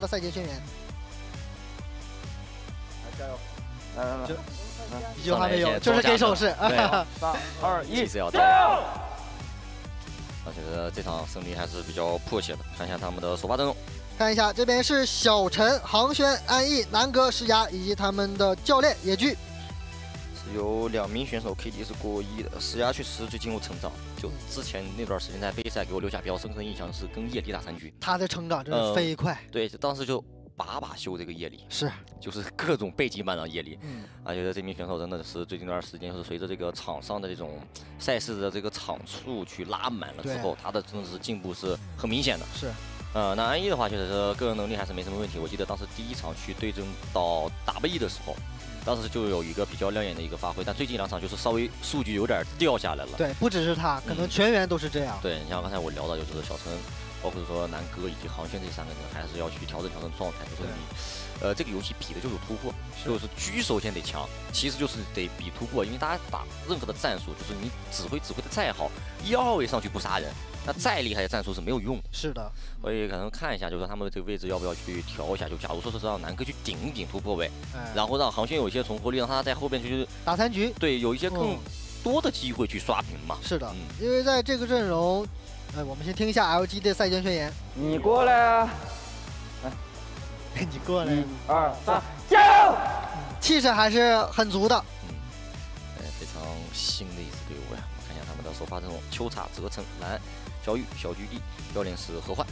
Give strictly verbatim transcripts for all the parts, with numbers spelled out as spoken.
的赛前宣言。 加油！来来来， 一句话没有，就是给手势。 三二一， 加油！我觉得这场胜利还是比较迫切的。看一下他们的首发阵容。 看一下，这边是小陈、航轩、安逸、南哥、石牙以及他们的教练野居。 是有两名选手 K D 是过亿的，石牙确实最近有成长。就之前那段时间在杯赛给我留下比较深刻的印象是跟叶里打三局， 他的成长真的飞快。呃、 对，当时就把把修这个叶里， 是， 就是各种背景板上叶里。 嗯， 啊，觉得这名选手真的是最近一段时间，就是随着这个场上的这种赛事的这个场数去拉满了之后，他的真的是进步是很明显的。 是。 呃，那安逸的话，确实是个人能力还是没什么问题。我记得当时第一场去对阵到 W 的时候，当时就有一个比较亮眼的一个发挥，但最近两场就是稍微数据有点掉下来了。 对，不只是他，可能全员都是这样。 嗯、对，你像刚才我聊到，就是小陈，包括说南哥以及航轩这三个人，还是要去调整调整状态。就是你，呃，这个游戏比的就是突破，是就是狙首先得强，其实就是得比突破，因为大家打任何的战术，就是你指挥指挥的再好，一二位上去不杀人。 那再厉害的战术是没有用的。 是的， 所以可能看一下，就是说他们这个位置要不要去调一下。就假如说是让南哥去顶一顶突破位，哎、然后让航轩有一些重合力，让他在后边去打残局， 对，有一些更多的机会去刷屏嘛。 嗯、是的、嗯，因为在这个阵容，呃，我们先听一下 L G 的赛前宣言。 你过来， 来，你过来， 一二三，加油！ 气势还是很足的。 嗯，呃，非常新的一支队伍呀。我们看一下他们的首发阵容：秋叉、泽成、蓝。 小雨、小菊地，教练是何焕。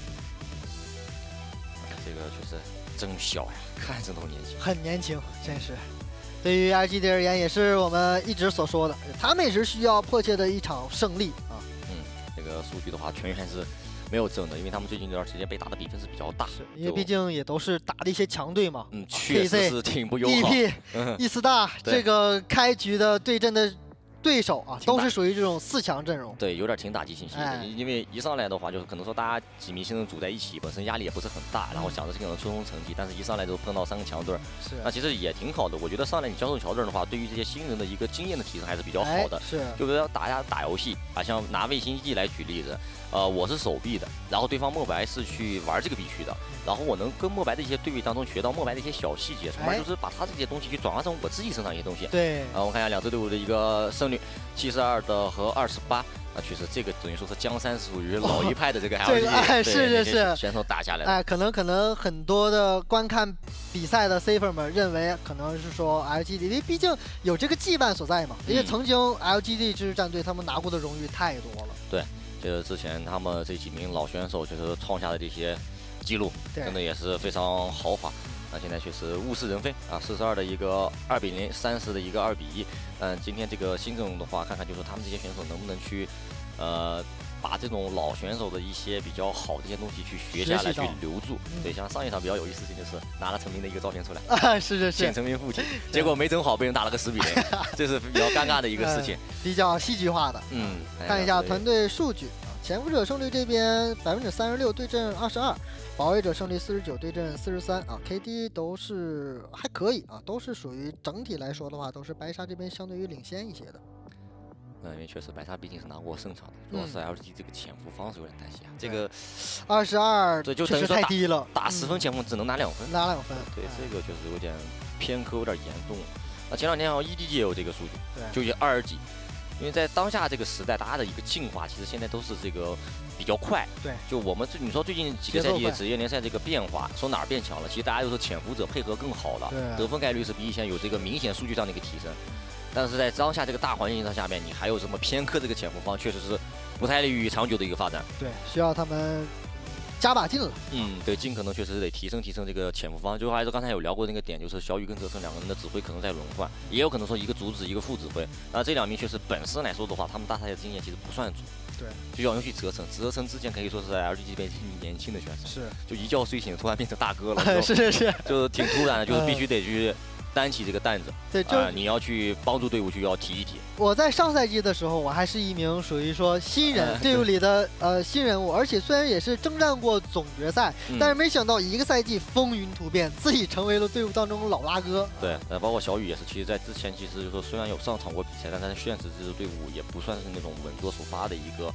这个确实真小呀，看着都年轻， 很年轻，真是。对于 L G D 而言，也是我们一直所说的，他们也是需要迫切的一场胜利啊。 嗯，这个数据的话，全员是没有争的，因为他们最近这段时间被打的比分是比较大， 是因为毕竟也都是打的一些强队嘛。 嗯，确实是挺不友好。 E P、易思大这个开局的对阵的。 对手啊，都是属于这种四强阵容， 对，有点挺打击信息的。哎、因为一上来的话，就是可能说大家几名新人组在一起，本身压力也不是很大，然后想着可能冲冲成绩，但是一上来就碰到三个强队， 是， 那其实也挺好的。我觉得上来你教授乔阵的话，对于这些新人的一个经验的提升还是比较好的。 哎、是， 就比如大家打游戏啊，像拿卫星机来举例子，呃，我是手臂的，然后对方墨白是去玩这个必须的，然后我能跟墨白的一些对位当中学到墨白的一些小细节，从而就是把他这些东西去转化成我自己身上一些东西。 对， 啊，我们看一下两支队伍的一个胜率，七十二。 二的和二十八，那确实这个等于说是江山属于老一派的这个 L G，、 哦、哎，是是是， 选手打下来了。 哎，可能可能很多的观看比赛的 C 粉们认为，可能是说 L G D， 因为毕竟有这个羁绊所在嘛。因为曾经 L G D 这支战队他们拿过的荣誉太多了。 对，就是之前他们这几名老选手就是创下的这些记录，真的也是非常豪华。 那现在确实物是人非啊，四十二的一个二比零，三十的一个二比一。嗯，今天这个新阵容的话，看看就是他们这些选手能不能去，呃，把这种老选手的一些比较好的一些东西去学下来，去留住。嗯、对，像上一场比较有意思的事情就是拿了成名的一个照片出来， 啊，是是是， 显成名父亲，结果没整好，被人打了个十比零，这是比较尴尬的一个事情， 嗯、比较戏剧化的。 嗯， 看一下团队数据啊，潜伏者胜率这边百分之三十六对阵二十二。 保卫者胜率四十九对阵四十三啊 ，K D 都是还可以啊，都是属于整体来说的话，都是白鲨这边相对于领先一些的。 嗯，因为确实白鲨毕竟是拿过胜场的，主要是 L G D 这个潜伏方是有点担心啊。这个二十二， 对，就等于说太低了， 打十分潜伏只能拿两分， 拿两分。 对，这个确实有点偏科，有点严重。那前两天好像 E D G 也有这个数据，就也二十几。 因为在当下这个时代，大家的一个进化其实现在都是这个比较快。 对， 就我们你说最近几个赛季职业联赛这个变化，说哪儿变强了？其实大家都是潜伏者配合更好了，得分概率是比以前有这个明显数据上的一个提升。但是在当下这个大环境上下面，你还有这么偏科这个潜伏方，确实是不太利于长久的一个发展。 对，需要他们加把劲了。 嗯，对，尽可能确实得提升提升这个潜伏方。就还是刚才有聊过那个点，就是小雨跟泽成两个人的指挥可能在轮换，也有可能说一个主指一个副指挥。那这两名确实本身来说的话，他们大赛的经验其实不算足。 对， 就要用去泽成，泽成之前可以说是在 L G D 边年轻的选手， 是， 就一觉睡醒突然变成大哥了， 是是是， 就是挺突然的，就是必须得去。担起这个担子， 对，就、 呃、你要去帮助队伍去要提一提。 我在上赛季的时候，我还是一名属于说新人，队伍里的呃新人物，而且虽然也是征战过总决赛，嗯、但是没想到一个赛季风云突变，自己成为了队伍当中老大哥。 对，呃，包括小雨也是，其实在之前其实就说虽然有上场过比赛，但是现实这支队伍也不算是那种稳坐首发的一个。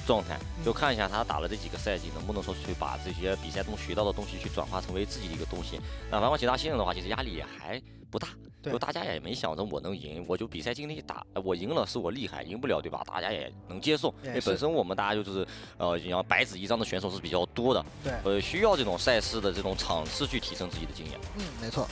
状态，就看一下他打了这几个赛季能不能说去把这些比赛中学到的东西去转化成为自己的一个东西。那反观其他新人的话，其实压力也还不大。就大家也没想着我能赢，我就比赛尽力打，我赢了是我厉害，赢不了对吧？大家也能接受，因为本身我们大家就是呃，你要白纸一张的选手是比较多的， 对， 呃，需要这种赛事的这种场次去提升自己的经验。 嗯，没错。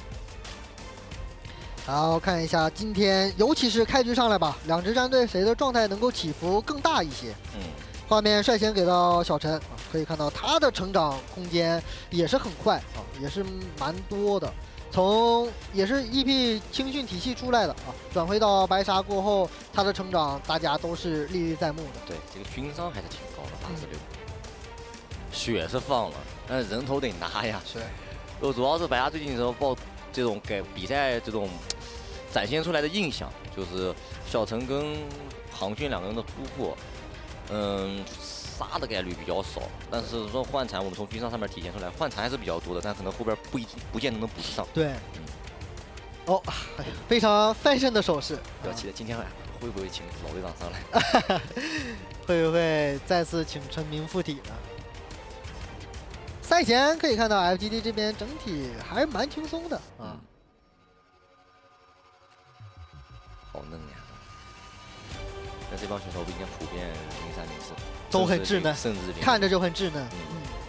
好，看一下今天，尤其是开局上来吧，两支战队谁的状态能够起伏更大一些？ 嗯， 画面率先给到小陈啊，可以看到他的成长空间也是很快啊，也是蛮多的。从也是 E P 青训体系出来的啊，转回到白沙过后，他的成长大家都是历历在目的。 对，这个均伤还是挺高的，八十六。血是放了，但是人头得拿呀。 是。 就主要是白沙最近的时候报这种给比赛这种展现出来的印象，就是小陈跟航轩两个人的突破，嗯。杀的概率比较少，但是说换残，我们从均伤上面体现出来，换残还是比较多的，但可能后边不一不见得能补得上。 对，嗯、哦，哎呀，非常翻身的手势。 不要期待今天会不会请老队长上来？会不会再次请陈明附体呢？赛前可以看到 F G D 这边整体还是蛮轻松的啊、嗯， 好嫩呀！但这帮选手今天普遍零三零四。 都很稚嫩， 甚至看着就很稚嫩。嗯。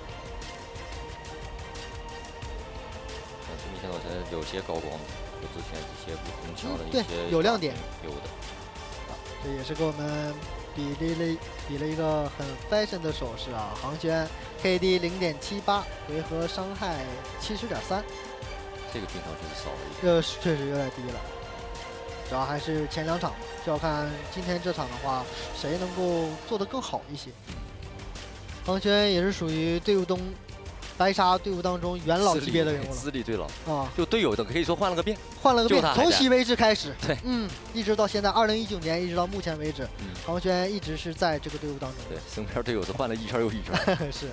但是明显我觉得有些高光，有之前这些不同桥的一些、 嗯、有亮点， 有的。 啊，这也是给我们比了了比了一个很 fashion 的手势啊。航轩 K D 零点七八，回合伤害七十点三。 这个均伤确实少了一点。这确实有点低了。主要还是前两场，就要看今天这场的话，谁能够做得更好一些。航轩也是属于队伍中白沙队伍当中元老级别的人物了， 资历最老啊， 就队友的可以说换了个遍， 换了个遍，从席维治开始， 对， 嗯，一直到现在二零一九年，一直到目前为止，嗯，航轩一直是在这个队伍当中， 对，身边队友是换了一圈又一圈， 是。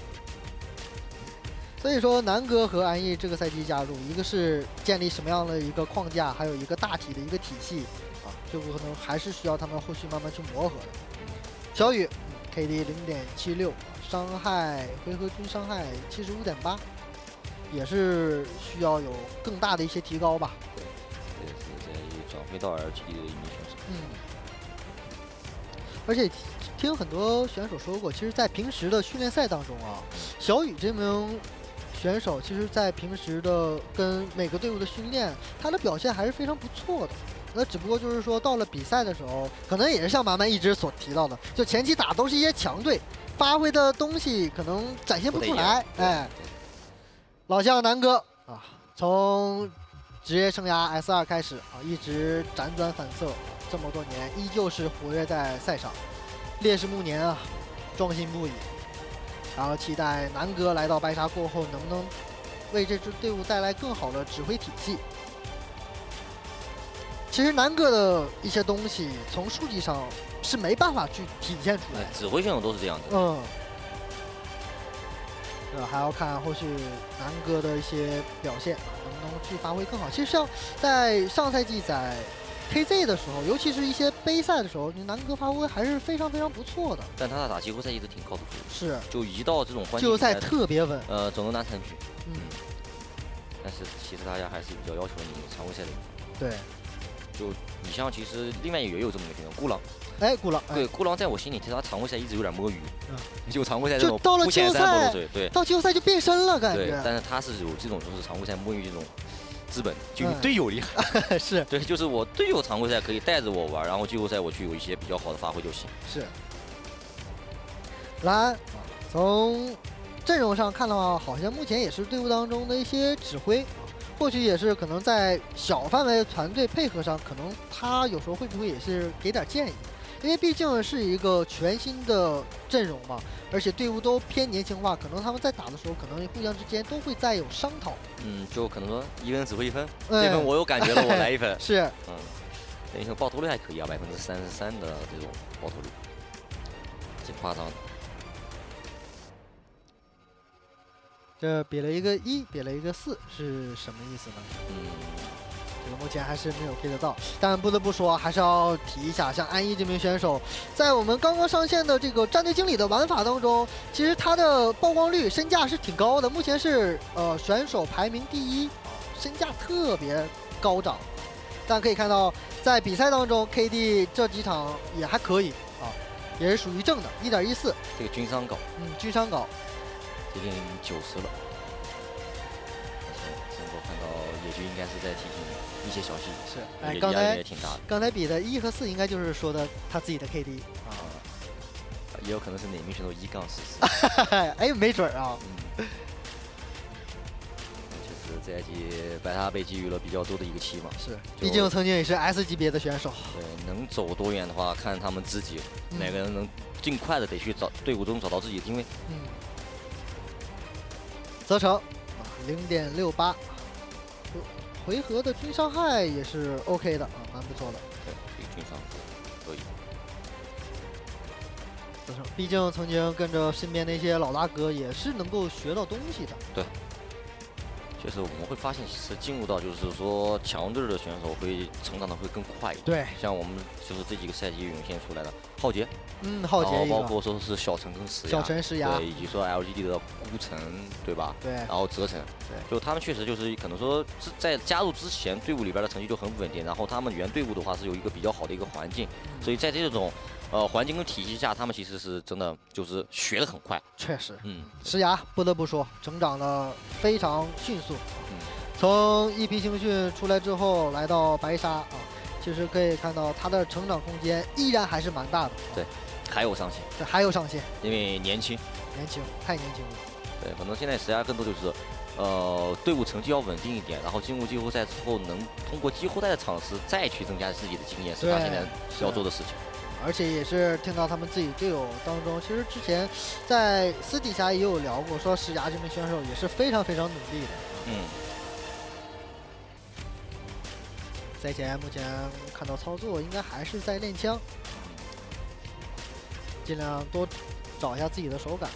所以说，南哥和安逸这个赛季加入，一个是建立什么样的一个框架，还有一个大体的一个体系啊，这个可能还是需要他们后续慢慢去磨合的。小雨 K D 零点七六，伤害回合均伤害七十五点八，也是需要有更大的一些提高吧。 对，也是在转回到 L G D 的一名选手。 嗯。而且听很多选手说过，其实，在平时的训练赛当中啊，小雨这名选手其实，在平时的跟每个队伍的训练，他的表现还是非常不错的。那只不过就是说，到了比赛的时候，可能也是像马曼一直所提到的，就前期打都是一些强队，发挥的东西可能展现不出来。哎，老将南哥啊，从职业生涯 S 二开始啊，一直辗转反侧，这么多年依旧是活跃在赛场，烈士暮年啊，壮心不已。然后期待南哥来到白沙过后，能不能为这支队伍带来更好的指挥体系。其实南哥的一些东西，从数据上是没办法去体现出来的。 指挥选手都是这样子。 嗯。呃，还要看后续南哥的一些表现，能不能去发挥更好。其实像在上赛季在 K Z 的时候，尤其是一些杯赛的时候，你南哥发挥还是非常非常不错的。 但他打季后赛一直挺靠得住。 是。 就一到这种关键季后赛特别稳。 呃，总能拿残局。 嗯。 但是其实大家还是比较要求你常规赛的。 对。 就你像其实另外也有这么一个选手，孤狼。 哎，孤狼。 对，孤狼在我心里，其实他常规赛一直有点摸鱼。嗯。就常规赛这种到了季后赛， 对， 到季后赛就变身了，感觉。 对，但是他是有这种就是常规赛摸鱼这种资本，就你队友厉害。 嗯、是。 对，就是我队友常规赛可以带着我玩，然后季后赛我去有一些比较好的发挥就行。 是。蓝，从阵容上看的话，好像目前也是队伍当中的一些指挥。或许也是可能在小范围团队配合上，可能他有时候会不会也是给点建议，因为毕竟是一个全新的阵容嘛，而且队伍都偏年轻化，可能他们在打的时候，可能互相之间都会再有商讨。 嗯，就可能说一个人指挥一分，嗯、这分我有感觉了，我来一分。 是， 嗯，等于说爆头率还可以啊，百分之三十三的这种爆头率，挺夸张的。 这比了一个一，比了一个四，是什么意思呢？ 嗯， 这个目前还是没有 get 到。但不得不说，还是要提一下，像安一这名选手，在我们刚刚上线的这个战队经理的玩法当中，其实他的曝光率、身价是挺高的，目前是呃选手排名第一，身价特别高涨。但可以看到，在比赛当中 ，K D 这几场也还可以啊，也是属于正的， 一点一四。 这个均伤高， 嗯，均伤高， 接近九十了。能够看到野局应该是在提醒一些小细节， 是，哎， 也刚才也挺大的。 刚才比的一和四，应该就是说的他自己的 K D 啊，也有可能是哪名选手一杠十四。 哎，没准儿啊。 嗯。确实，这一季白塔被给予了比较多的一个期望。 是，毕竟曾经也是 S 级别的选手。 对，能走多远的话，看他们自己，嗯、每个人能尽快的得去找队伍中找到自己的定位。 嗯。泽成，零点六八。回合的均伤害也是 OK 的啊，蛮不错的。 对，这个均伤可以。 泽成，毕竟曾经跟着身边那些老大哥，也是能够学到东西的。 对，确实我们会发现，其实进入到就是说强队的选手会成长的会更快一点。 对， 像我们就是这几个赛季涌现出来的浩劫， 嗯，浩劫， 包括说是小陈跟石小陈石牙， 对，以及说 L G D 的孤城，对吧？ 对， 然后泽成， 对， 就他们确实就是可能说在加入之前队伍里边的成绩就很稳定，然后他们原队伍的话是有一个比较好的一个环境， 嗯、 所以在这种呃环境跟体系下，他们其实是真的就是学得很快。 确实， 嗯， 石牙不得不说成长的非常迅速， 嗯， 从一批青训出来之后来到白沙啊，其实可以看到他的成长空间依然还是蛮大的。 对。还有上限， 对，还有上限， 因为年轻， 年轻，太年轻了。 对，可能现在石牙更多就是，呃，队伍成绩要稳定一点，然后进入季后赛之后，能通过季后赛的场次再去增加自己的经验，是他现在要做的事情。 而且也是听到他们自己队友当中，其实之前在私底下也有聊过，说石牙这名选手也是非常非常努力的。 嗯。 赛前目前看到操作，应该还是在练枪。尽量多找一下自己的手感。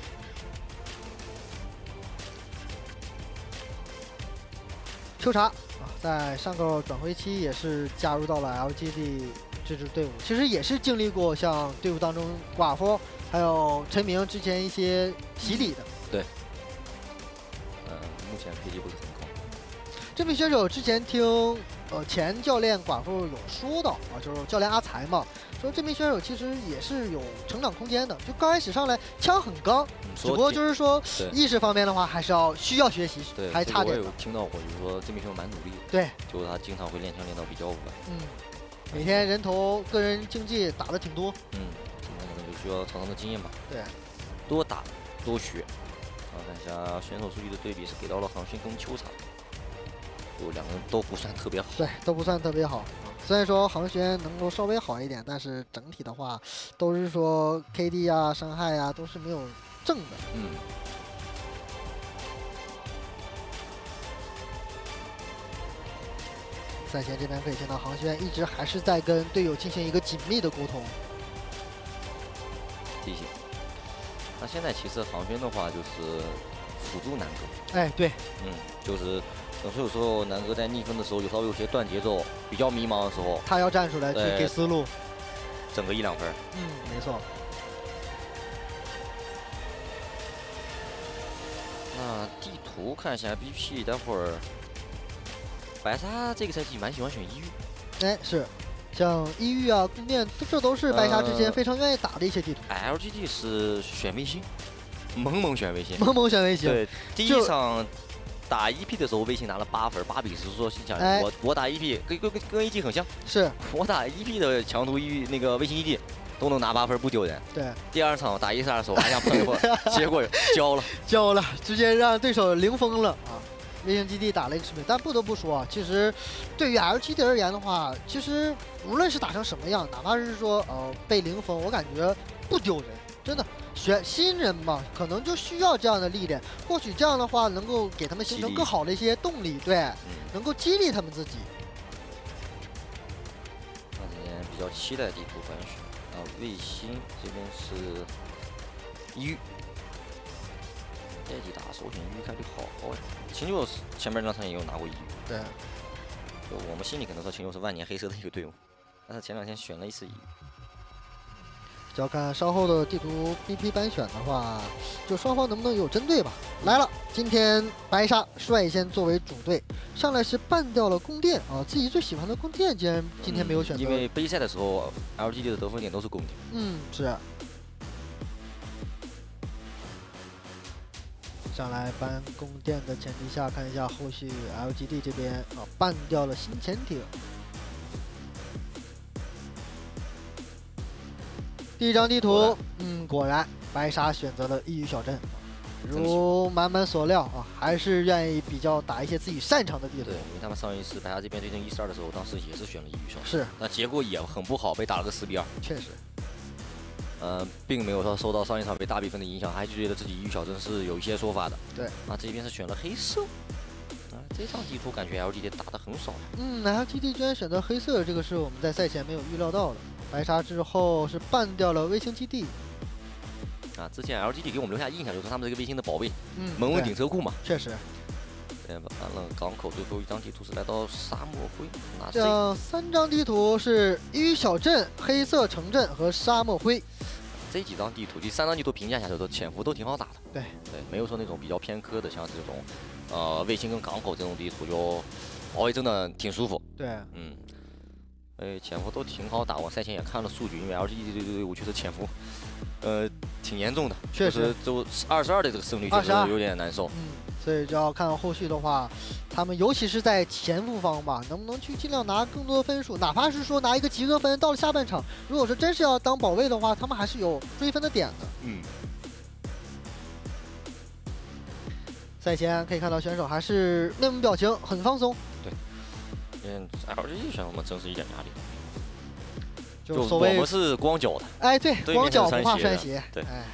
秋茶啊，在上个转会期也是加入到了 L G D 这支队伍，其实也是经历过像队伍当中寡妇还有陈明之前一些洗礼的。 对。嗯、呃，目前 P D 不是很高。 这名选手之前听呃前教练寡妇有说到啊，就是教练阿才嘛。说这名选手其实也是有成长空间的，就刚开始上来枪很刚，嗯、只不过就是说意识方面的话还是要需要学习，还差点。 我有听到过，就是说这名选手蛮努力的， 对， 就是他经常会练枪练到比较晚， 嗯，每天人头个人竞技打的挺多， 嗯，那可能就需要常常的经验吧， 对， 多打多学。啊，看一下选手数据的对比是给到了航勋跟秋场，就两个人都不算特别好， 对，都不算特别好。虽然说航轩能够稍微好一点，但是整体的话，都是说 K D 啊、伤害啊都是没有正的。 嗯。 赛前这边可以听到航轩一直还是在跟队友进行一个紧密的沟通。 提醒。那现在其实航轩的话就是辅助南哥。 哎，对。 嗯，就是。所以有时候南哥在逆风的时候，有稍微有些断节奏，比较迷茫的时候， 他要站出来去给思路， 整个一两分。 嗯，没错。 那地图看一下 B P， 待会儿白沙这个赛季蛮喜欢选一域。 哎，是，像一域啊、宫殿，这都是白沙之前非常愿意打的一些地图。 呃、L G D 是选卫星，猛猛选卫星， 猛猛选卫星。 对，第一场。打 E P 的时候，卫星拿了八分，八比十，说心想、哎、我我打 E P 跟跟跟跟 A G 很像， 是我打 E P 的强图一那个卫星 E D 都能拿八分，不丢人。 对， 第二场打一十二的时候，还想碰一碰，结果交了， 交了，直接让对手零封了啊！卫星基地打了一个十倍，但不得不说啊，其实对于 L G D 而言的话，其实无论是打成什么样，哪怕是说呃被零封，我感觉不丢人，真的。选新人嘛，可能就需要这样的历练，或许这样的话能够给他们形成更好的一些动力，对，嗯、能够激励他们自己。 那今天比较期待地图反选啊，卫星这边是一域，代替打首选一域概率好高呀。秦九前面那场也有拿过一域， 对。 就我们心里可能说秦九是万年黑色的一个队伍，但是前两天选了一次乙。 就要看稍后的地图 B P 班选的话，就双方能不能有针对吧。来了，今天白沙率先作为主队上来是办掉了宫殿啊，自己最喜欢的宫殿竟然今天没有选择、 嗯，因为杯赛的时候 L G D 的得分点都是宫殿。 嗯，是。上来搬宫殿的前提下，看一下后续 L G D 这边啊办掉了新潜艇。第一张地图，嗯，果然白沙选择了异域小镇，如满满所料啊，还是愿意比较打一些自己擅长的地图。 对，因为他们上一次白沙这边对阵一四二的时候，当时也是选了异域小镇， 是， 那结果也很不好，被打了个四比二。 确实。 呃，并没有说受到上一场被大比分的影响，还觉得自己异域小镇是有一些说法的。 对， 啊，这边是选了黑色。啊，这场地图感觉 L G D 打得很爽呀。 嗯 ，L G D 居然选择黑色，这个是我们在赛前没有预料到的。白沙之后是办掉了卫星基地。 啊，之前 L G D 给我们留下印象就是他们这个卫星的宝贝， 嗯， 门卫顶车库嘛。 确实。 对，完了港口最后一张地图是来到沙漠灰。那这样三张地图是异域小镇、黑色城镇和沙漠灰。 这几张地图，第三张地图评价下来说，潜伏都挺好打的。 对对，没有说那种比较偏科的，像这种呃卫星跟港口这种地图就玩真的挺舒服。 对， 嗯。哎，潜伏都挺好打，我赛前也看了数据，因为 L G D 这队伍确实潜伏，呃，挺严重的， 确实， 就二十二的这个胜率确实有点难受。 嗯，所以就要看后续的话，他们尤其是在前锋方吧，能不能去尽量拿更多的分数，哪怕是说拿一个及格分，到了下半场，如果说真是要当保卫的话，他们还是有追分的点的。 嗯。 赛前可以看到选手还是面部表情很放松。 对。嗯 ，L G D 选手们真是一点压力都没有。 就所谓我们是光脚的。 哎，对，光脚不怕穿鞋。 对。 哎。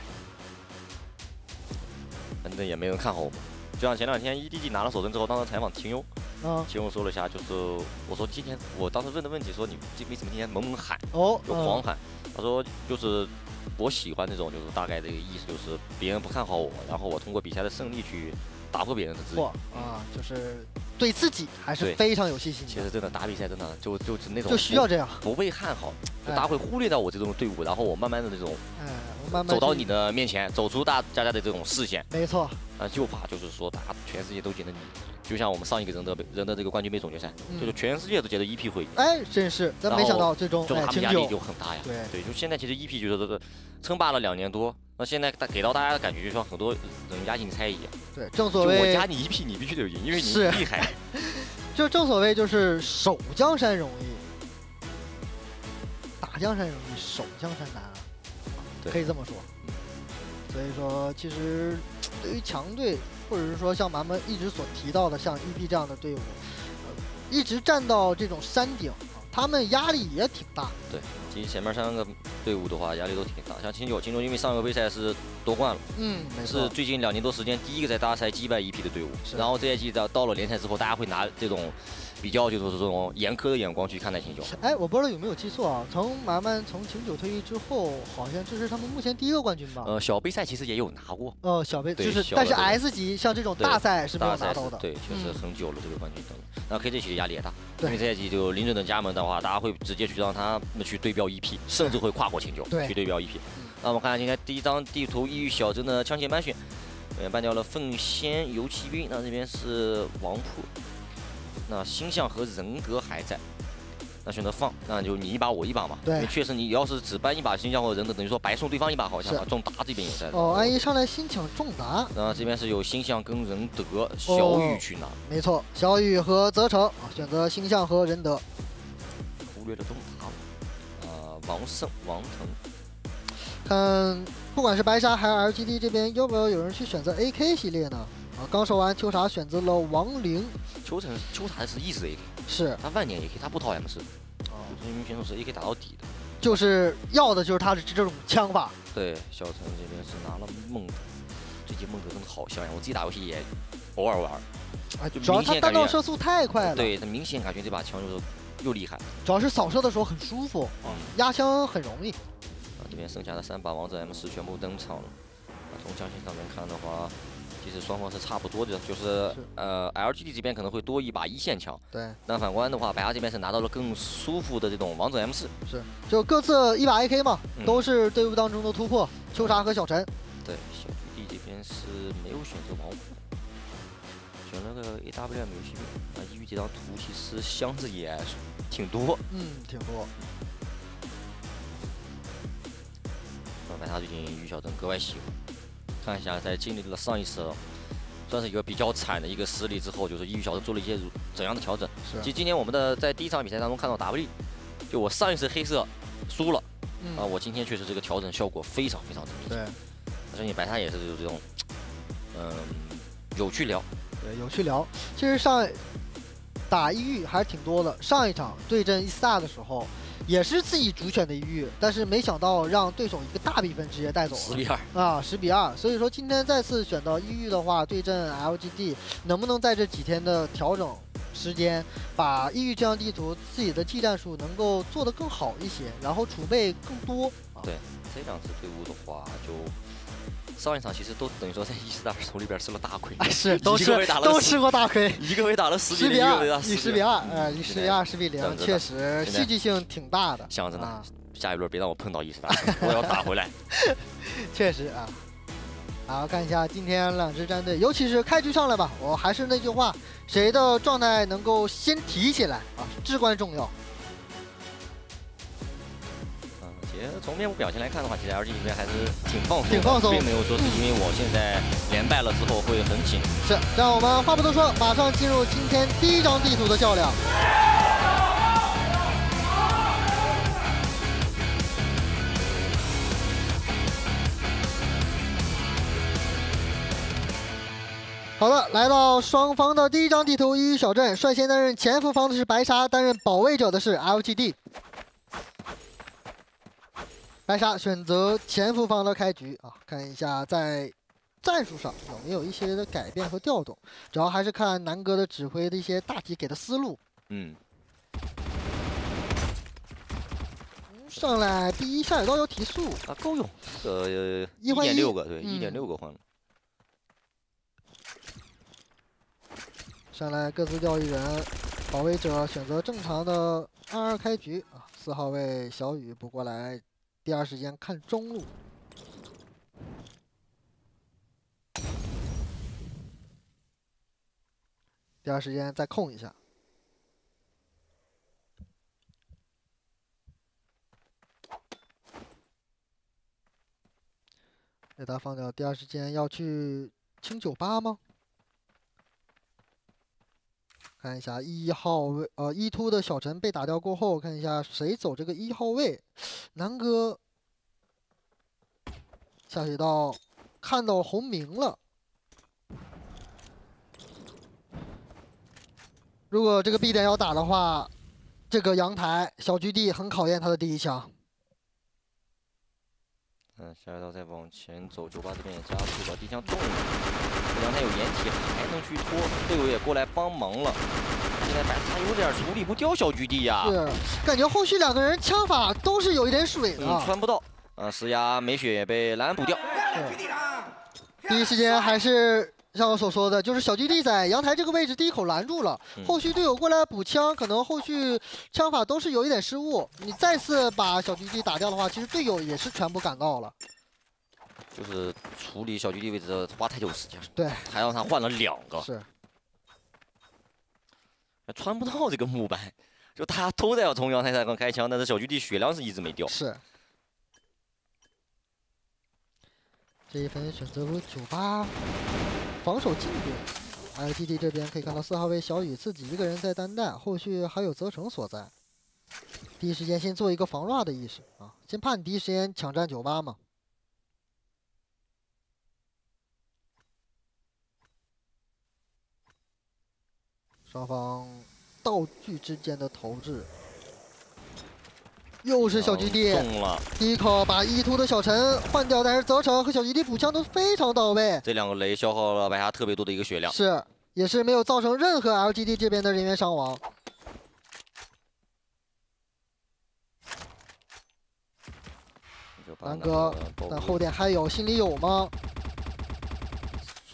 反正也没人看好我们。就像前两天 E D G 拿了首阵之后，当时采访秦优， 嗯， 秦优说了一下，就是我说今天我当时问的问题说你这为什么今天猛猛喊？ 哦， 就狂喊。嗯、他说就是我喜欢这种，就是大概这个意思，就是别人不看好我，然后我通过比赛的胜利去打破别人的自己。 啊，就是对自己还是非常有信心的。 其实真的打比赛真的就就是那种就需要这样， 不被看好，就大家会忽略到我这种队伍，然后我慢慢的那种， 哎，我慢慢走到你的面前，走出大大家的这种视线。 没错。 啊，就怕就是说，大家全世界都觉得你，就像我们上一个仁德杯仁德这个冠军杯总决赛，嗯、就是全世界都觉得 E P 会赢。 哎，真是，但没想到最终就他们压力就很大呀。 对对，就现在其实 E P 就是这个称霸了两年多，那现在给到大家的感觉就像很多人压进猜一样。 对，正所谓我加你 E P， 你必须得赢，因为你厉害。 就正所谓就是守江山容易，打江山容易，守江山难啊，可以这么说。所以说，其实对于强队，或者是说像咱们一直所提到的像 E P 这样的队伍，呃、一直站到这种山顶，他们压力也挺大。 对，其实前面三个队伍的话，压力都挺大。像秦九，秦九因为上个杯赛是夺冠了， 嗯， 是最近两年多时间第一个在大赛击败 E P 的队伍。然后这一季到到了联赛之后，大家会拿这种比较就是这种严苛的眼光去看待秦九。 哎，我不知道有没有记错啊？从慢慢从秦九退役之后，好像这是他们目前第一个冠军吧？ 呃，小杯赛其实也有拿过。 呃，小杯就是，但是 S 级像这种大赛是没有拿到的。 对，确实很久了，这个冠军等了。那 K J 其实压力也大， 因为这一季就林准等加盟的话，大家会直接去让他们去对标 E P， 甚至会跨过秦九去对标 E P。那我们看今天第一张地图异域小镇的枪械班选，呃，办掉了奉先游骑兵，那这边是王铺。那星象和仁德还在，那选择放，那就你一把我一把嘛。 对， 因为确实你要是只搬一把星象或者仁德，等于说白送对方一把好像啊。重达这边也在。 哦，安一上来先抢重达。 那这边是有星象跟仁德，小雨去拿。 没错，小雨和泽成啊，选择星象和仁德。 忽略了重达了。呃，王胜、王腾。 看，不管是白沙还是 L G D 这边，要不要有人去选择 A K 系列呢？啊，刚说完，秋茶选择了亡灵。 秋成秋茶是意识 A K， 是他万年 A K， 他不掏 M 四。哦，这名选手是 A K 打到底的， 就是要的就是他的这种枪法。 对，小陈这边是拿了孟德，最近孟德真的好像呀，我自己打游戏也偶尔玩。 啊，主要他弹道射速太快了。 对，他明显感觉这把枪就是又厉害。 主要是扫射的时候很舒服，啊，压枪很容易。 啊，这边剩下的三把王者 M 十全部登场了。啊，从枪线上面看的话， 其实双方是差不多的，就是是呃 L G D 这边可能会多一把一线枪， 对， 但反观的话，白鸭这边是拿到了更舒服的这种王者 M 四， 是，就各自一把 A K 嘛， 嗯都是队伍当中的突破。秋茶和小陈， 对，小弟弟这边是没有选择王虎，选了个 A W M 游戏兵。啊，一遇这张图其实箱子也挺多， 嗯，挺多。 白他最近于小镇格外喜欢。看一下，在经历了上一次算是一个比较惨的一个失利之后，就是于小镇做了一些怎样的调整？ 是。 其实今年我们的在第一场比赛当中看到 W， 就我上一次黑色输了， 嗯、 啊，我今天确实这个调整效果非常非常的明显。 对， 我相信白他也是有这种，嗯，有去聊。 对，有去聊。其实上打一域还是挺多的。上一场对阵伊斯大的时候，也是自己主选的一域，但是没想到让对手一个大比分直接带走了， 十比二啊，十比二。所以说今天再次选到一域的话，对阵 L G D， 能不能在这几天的调整时间，把异域这张地图自己的技战术能够做得更好一些，然后储备更多。啊、 对，这两支队伍的话，就上一场其实都等于说在伊斯大手里边吃了大亏， 哎、是都吃都吃过大亏， 一个位打了十比零， 二， 以十比二，呃，以十比二，十比零，确实戏剧性挺大的。 想着呢， 啊、 下一轮别让我碰到伊斯大，我要打回来。 确实啊。好，看一下今天两支战队，尤其是开局上来吧，我还是那句话，谁的状态能够先提起来啊，至关重要。 嗯，其实从面部表现来看的话，其实 L G 这边还是挺放松， 挺放松， 并没有说是因为我现在连败了之后会很紧。 是，让我们话不多说，马上进入今天第一张地图的较量。好的，来到双方的第一张地图，一域小镇率先担任前锋方的是白鲨，担任保卫者的是 L G D。白鲨选择前锋方的开局啊，看一下在战术上有没有一些的改变和调动，主要还是看南哥的指挥的一些大体给的思路。 嗯。 上来第一下水道要提速啊，够用，呃，一点六个，对，一点六个换了。 上来各自调一人，保卫者选择正常的二二开局啊。四号位小雨补过来，第二时间看中路。第二时间再控一下。给他放掉，第二时间要去清酒吧吗？看一下一号位，呃，一突的小陈被打掉过后，看一下谁走这个一号位。南哥下水道看到红明了，如果这个 B 点要打的话，这个阳台小狙地很考验他的第一枪。 嗯，下水道再往前走，酒吧这边也加速了，第一枪中了。阳台有掩体，还能去拖，队友也过来帮忙了。现在白鲨有点处理不掉小狙地呀， 是，感觉后续两个人枪法都是有一点水的， 嗯，穿不到。啊，石牙美雪也被蓝补掉。 第一时间还是像我所说的，就是小狙地在阳台这个位置第一口拦住了， 嗯、 后续队友过来补枪，可能后续枪法都是有一点失误。你再次把小狙地打掉的话，其实队友也是全部赶到了。 就是处理小狙地位置花太久时间了， 对， 还让他换了两个， 是穿不到这个木板，就他都在要从阳台上开枪，但是小狙地血量是一直没掉。 是。这一分选择了九八，防守进攻。L G D 这边可以看到四号位小雨自己一个人在单带，后续还有泽成所在。第一时间先做一个防 R 的意识啊，先怕你第一时间抢占九八嘛。双方道具之间的投掷。又是小狙地， 中了。 第一口把一突的小陈换掉，但是泽成和小狙地补枪都非常到位。 这两个雷消耗了白鲨特别多的一个血量， 是，也是没有造成任何 L G D 这边的人员伤亡。 南哥，但后点还有，心里有吗？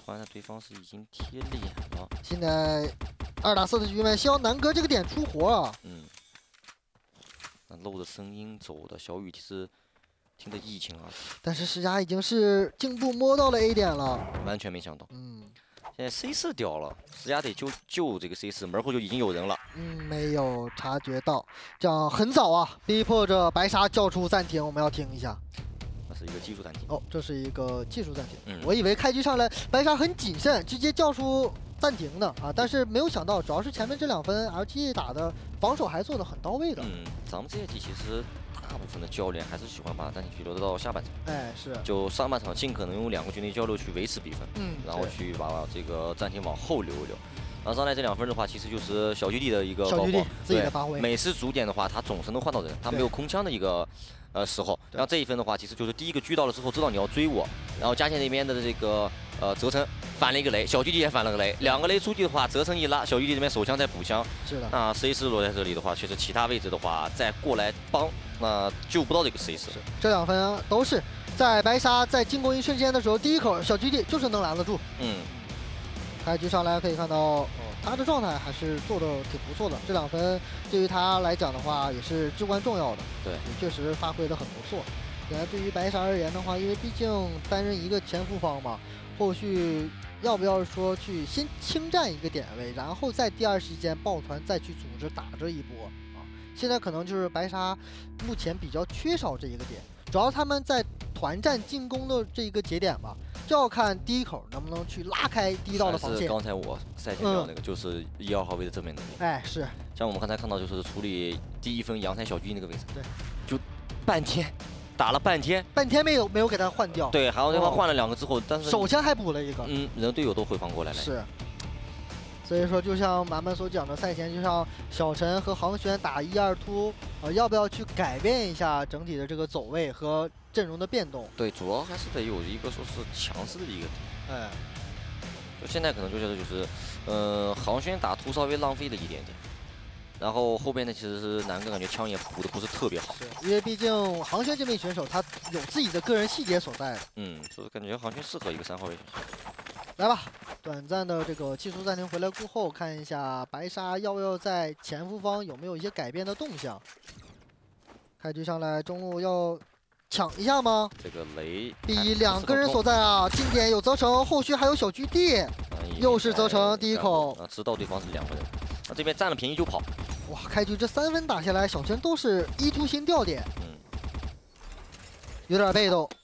团，那对方是已经贴脸了。 现在二打四的局面，希望南哥这个点出活啊。 嗯。那露着声音走的小雨，其实听得一清二楚。 但是世嘉已经是颈部摸到了 A 点了， 完全没想到。 嗯。 现在 C 四掉了，世嘉得救救这个 C 四，门后就已经有人了。 嗯，没有察觉到，这样很早啊，逼迫着白鲨叫出暂停。我们要听一下。 是一个技术暂停哦，这是一个技术暂停。 嗯， 我以为开局上来白鲨很谨慎，直接叫出暂停的啊，但是没有想到，主要是前面这两分 L G 打的防守还做的很到位的。 嗯，咱们这一季其实大部分的教练还是喜欢把暂停区留到下半场。 哎，是。就上半场尽可能用两个局内交流去维持比分， 嗯， 然后去把这个暂停往后留一留。 然后上来这两分的话，其实就是小基地的一个高光， 自己的发挥。 每次主点的话，他总是能换到人，他没有空枪的一个呃时候。然后这一分的话，其实就是第一个狙到了之后，知道你要追我。然后加线那边的这个呃泽成反了一个雷，小基地也反了个雷，两个雷出去的话，泽成一拉，小基地这边手枪再补枪。 是的。 那 C 四落在这里的话，确实其他位置的话再过来帮，那救不到这个 C 四。 这两分都是在白鲨在进攻一瞬间的时候，第一口小基地就是能拦得住。 嗯。 开局上来可以看到。哦 他的状态还是做的挺不错的，这两分对于他来讲的话也是至关重要的。 对， 也确实发挥的很不错。现在对于白鲨而言的话，因为毕竟担任一个前锋方嘛，后续要不要说去先侵占一个点位，然后在第二时间抱团再去组织打这一波啊？现在可能就是白鲨目前比较缺少这一个点，主要他们在团战进攻的这一个节点吧。 就要看第一口能不能去拉开第一道的防线。 刚才我赛前聊那个，就是一二号位的正面能力。 哎，是。 像我们刚才看到，就是处理第一分阳台小狙那个位置。 对。 就半天，打了半天， 半天没有没有给他换掉。 对，还有对方换了两个之后，但是手枪还补了一个。 嗯，人队友都回防过来了。 是。所以说，就像满满所讲的，赛前就像小陈和航轩打一二突，呃，要不要去改变一下整体的这个走位和？ 阵容的变动， 对，主要还是得有一个说是强势的一个点。 哎， 就现在可能就觉得就是，呃，航轩打图稍微浪费了一点点，然后后边呢其实是南哥感觉枪也补的不是特别好， 是因为毕竟航轩这名选手他有自己的个人细节所在的。 嗯，就是感觉航轩适合一个三号位选手。 来吧，短暂的这个技术暂停回来过后，看一下白鲨要不要在前锋方有没有一些改变的动向。开局上来中路要。 抢一下吗？ 这个雷比两个人所在啊，近点有泽成，后续还有小狙地，又是泽成第一口。 啊，知道对方是两个人，那这边占了便宜就跑。 哇，开局这三分打下来，小陈都是一突星掉点， 嗯， 有点被动。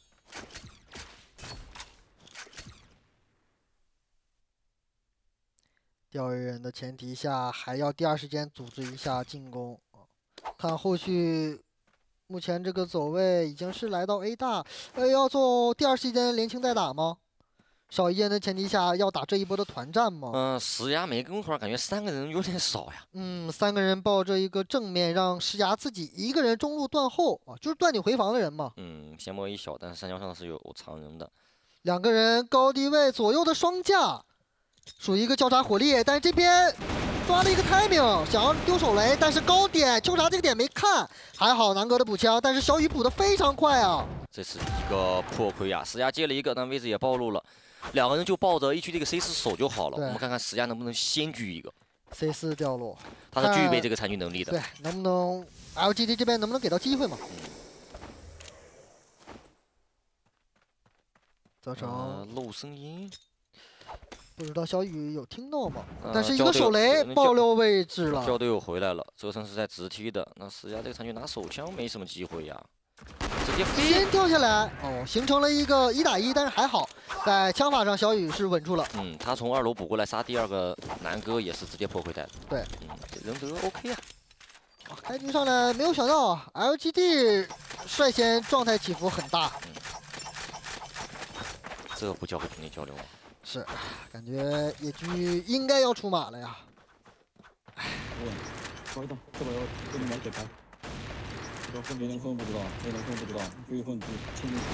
掉一人的前提下，还要第二时间组织一下进攻，看后续。 目前这个走位已经是来到 A 大，呃，要做第二时间连清带打吗？少一人的前提下，要打这一波的团战吗？ 嗯、呃，石牙没跟团，感觉三个人有点少呀。 嗯，三个人抱着一个正面，让石牙自己一个人中路断后啊，就是断你回防的人嘛。 嗯，先摸一小，但是山腰上是有藏人的。 两个人高低位左右的双架，属于一个交叉火力，但是这边。 抓了一个 timing， 想要丢手雷，但是高点秋茶这个点没看，还好南哥的补枪，但是小雨补的非常快啊！ 这是一个破盔啊，石牙接了一个，但位置也暴露了，两个人就抱着一狙这个 C 四守就好了。我们看看石牙能不能先狙一个 C 四掉落， 他是具备这个残局能力的。 对，能不能 L G D 这边能不能给到机会嘛？泽成、 呃、漏声音。 不知道小雨有听到吗？ 呃、 但是一个手雷爆溜位置了， 交队友回来了。泽成是在直踢的，那石牙这个残局拿手枪没什么机会呀，直接飞先跳下来哦，形成了一个一打一，但是还好在枪法上小雨是稳住了。 嗯，他从二楼补过来杀第二个南哥也是直接破盔带的。 对， 嗯，仁德 OK 啊。 开局上来没有想到 L G D 率先状态起伏很大。 嗯，这个不交给局内交流吗？ 是，感觉野居应该要出马了呀。 哎，稍等，这边要给你们给牌。这边混别人混不知道，别人混不知道，注意混注清楚。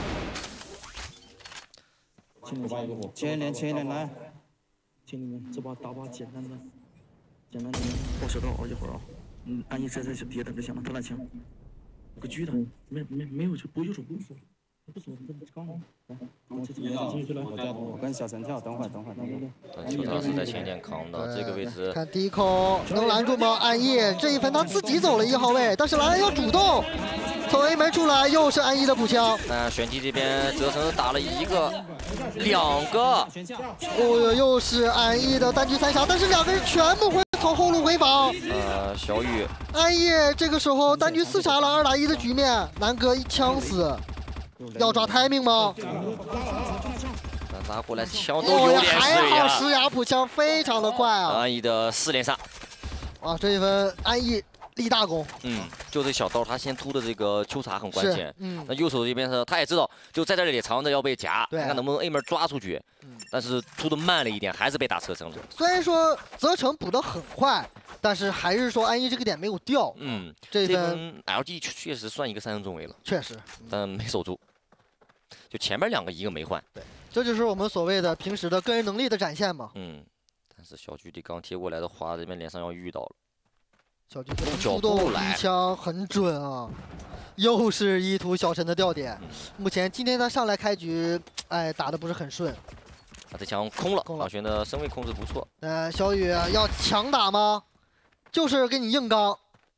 清楚把一个火。前一点，前一点来。听你们，这把打把简单的，简单的。我小刀熬一会儿啊。嗯，按一直在底下等着响了，他那枪。有个狙的，没没没有就不有手功夫。 不是，这不是刚吗？来，我这边继续来，我加我跟小陈跳，等会儿，等会儿，等会儿。 球场是在前点扛的，这个位置看第一口能拦住吗？安逸这一分他自己走了一号位，但是蓝安要主动，从 A 门出来又是安逸的补枪。 那玄机这边泽成打了一个、两个， 哦哟，又是安逸的单狙三杀，但是两个人全部会从后路回防。 呃，小雨， 安逸这个时候单狙四杀了，二打一的局面，南哥一枪死。要抓 timing 吗？ 那拉过来枪都有点水还好呀。 石牙补枪非常的快啊！ 安逸的四连杀， 啊，这一分安逸立大功。 嗯，就这小刀他先突的这个秋茶很关键。 嗯， 那右手这边是他也知道，就在这里藏着要被夹， 对看看能不能 A 门抓出去。 嗯， 但是突的慢了一点，还是被打车身了。 虽然说泽成补的很快，但是还是说安逸这个点没有掉。 嗯， 这一分分 L G 确实算一个三分中卫了， 确实， 但没守住。就前面两个一个没换， 对，这就是我们所谓的平时的个人能力的展现嘛。 嗯，但是小距离刚贴过来的话，这边脸上要遇到了。 小距离出动一枪很准啊，又是一图小陈的吊点。 嗯、 目前今天他上来开局，哎，打的不是很顺。 啊，这枪空了，老玄的身位控制不错。 呃，小雨要强打吗？就是给你硬刚。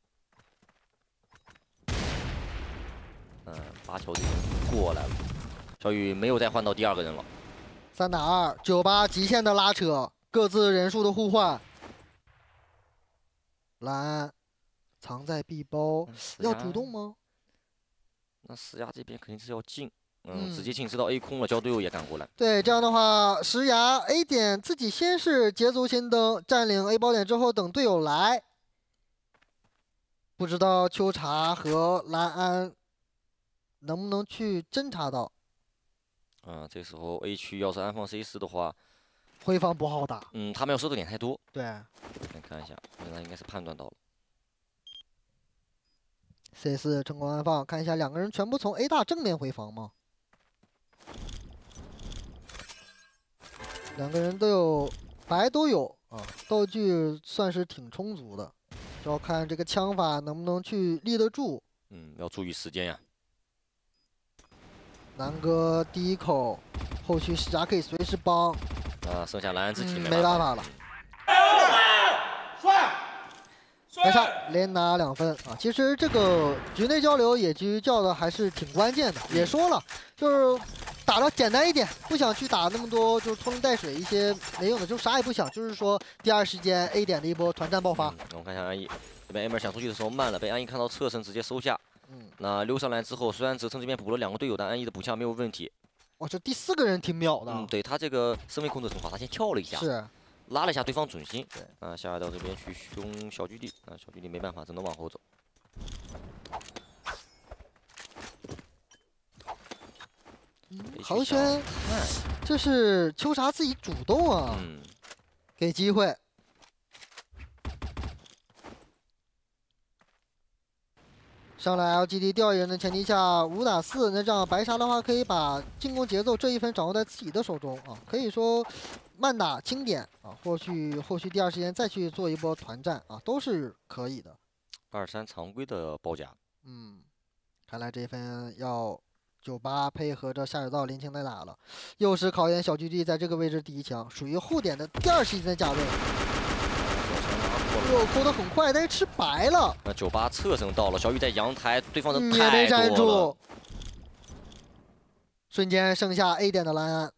嗯，八球这边过来了。小雨没有再换到第二个人了， 三打二，九八极限的拉扯，各自人数的互换。蓝安藏在 B 包，要主动吗？ 那石牙这边肯定是要进，嗯， 嗯直接进知道 A 空了，叫队友也赶过来。 对，这样的话，石牙 A 点自己先是捷足先登，占领 A 包点之后，等队友来。不知道秋茶和蓝安能不能去侦查到。 嗯，这时候 A 区要是安放 C 四的话， 回防不好打。 嗯，他们要收的点太多。 对， 来看一下，现在应该是判断到了。 C 四成功安放，看一下两个人全部从 A 大正面回防吗？两个人都有白都有啊，道具算是挺充足的，就要看这个枪法能不能去立得住。 嗯，要注意时间呀。 南哥第一口，后续石牙可以随时帮。 啊，剩下蓝安自己嗯、 没没办法了。没差，连拿两分啊！其实这个局内交流野局叫的还是挺关键的，也说了，就是打的简单一点，不想去打那么多就是拖泥带水一些没用的，就啥也不想，就是说第二时间 A 点的一波团战爆发。 嗯、我们看一下安逸这边 A 门想出去的时候慢了，被安逸看到侧身直接收下。 嗯， 那溜上来之后，虽然泽成这边补了两个队友，但安逸的补枪没有问题。 哇，这第四个人挺秒的。 嗯，对他这个身位控制很好，他先跳了一下。 是。 拉了一下对方准心， 对， 啊，下来到这边去凶小距离，啊，小距离没办法，只能往后走。 豪轩，这是秋茶自己主动啊， 嗯， 给机会。上来 L G D 掉一人的前提下，五打四，那这样白鲨的话可以把进攻节奏这一分掌握在自己的手中啊，可以说慢打轻点啊，或许后续第二时间再去做一波团战啊，都是可以的。 二三常规的包夹， 嗯，看来这一分要九八配合着下水道连枪带打了，又是考验小狙击在这个位置第一枪，属于后点的第二时间的价位。又扣得很快，但是吃白了。 那九八侧身到了，小雨在阳台，对方人也没太站住，瞬间剩下 A 点的蓝安。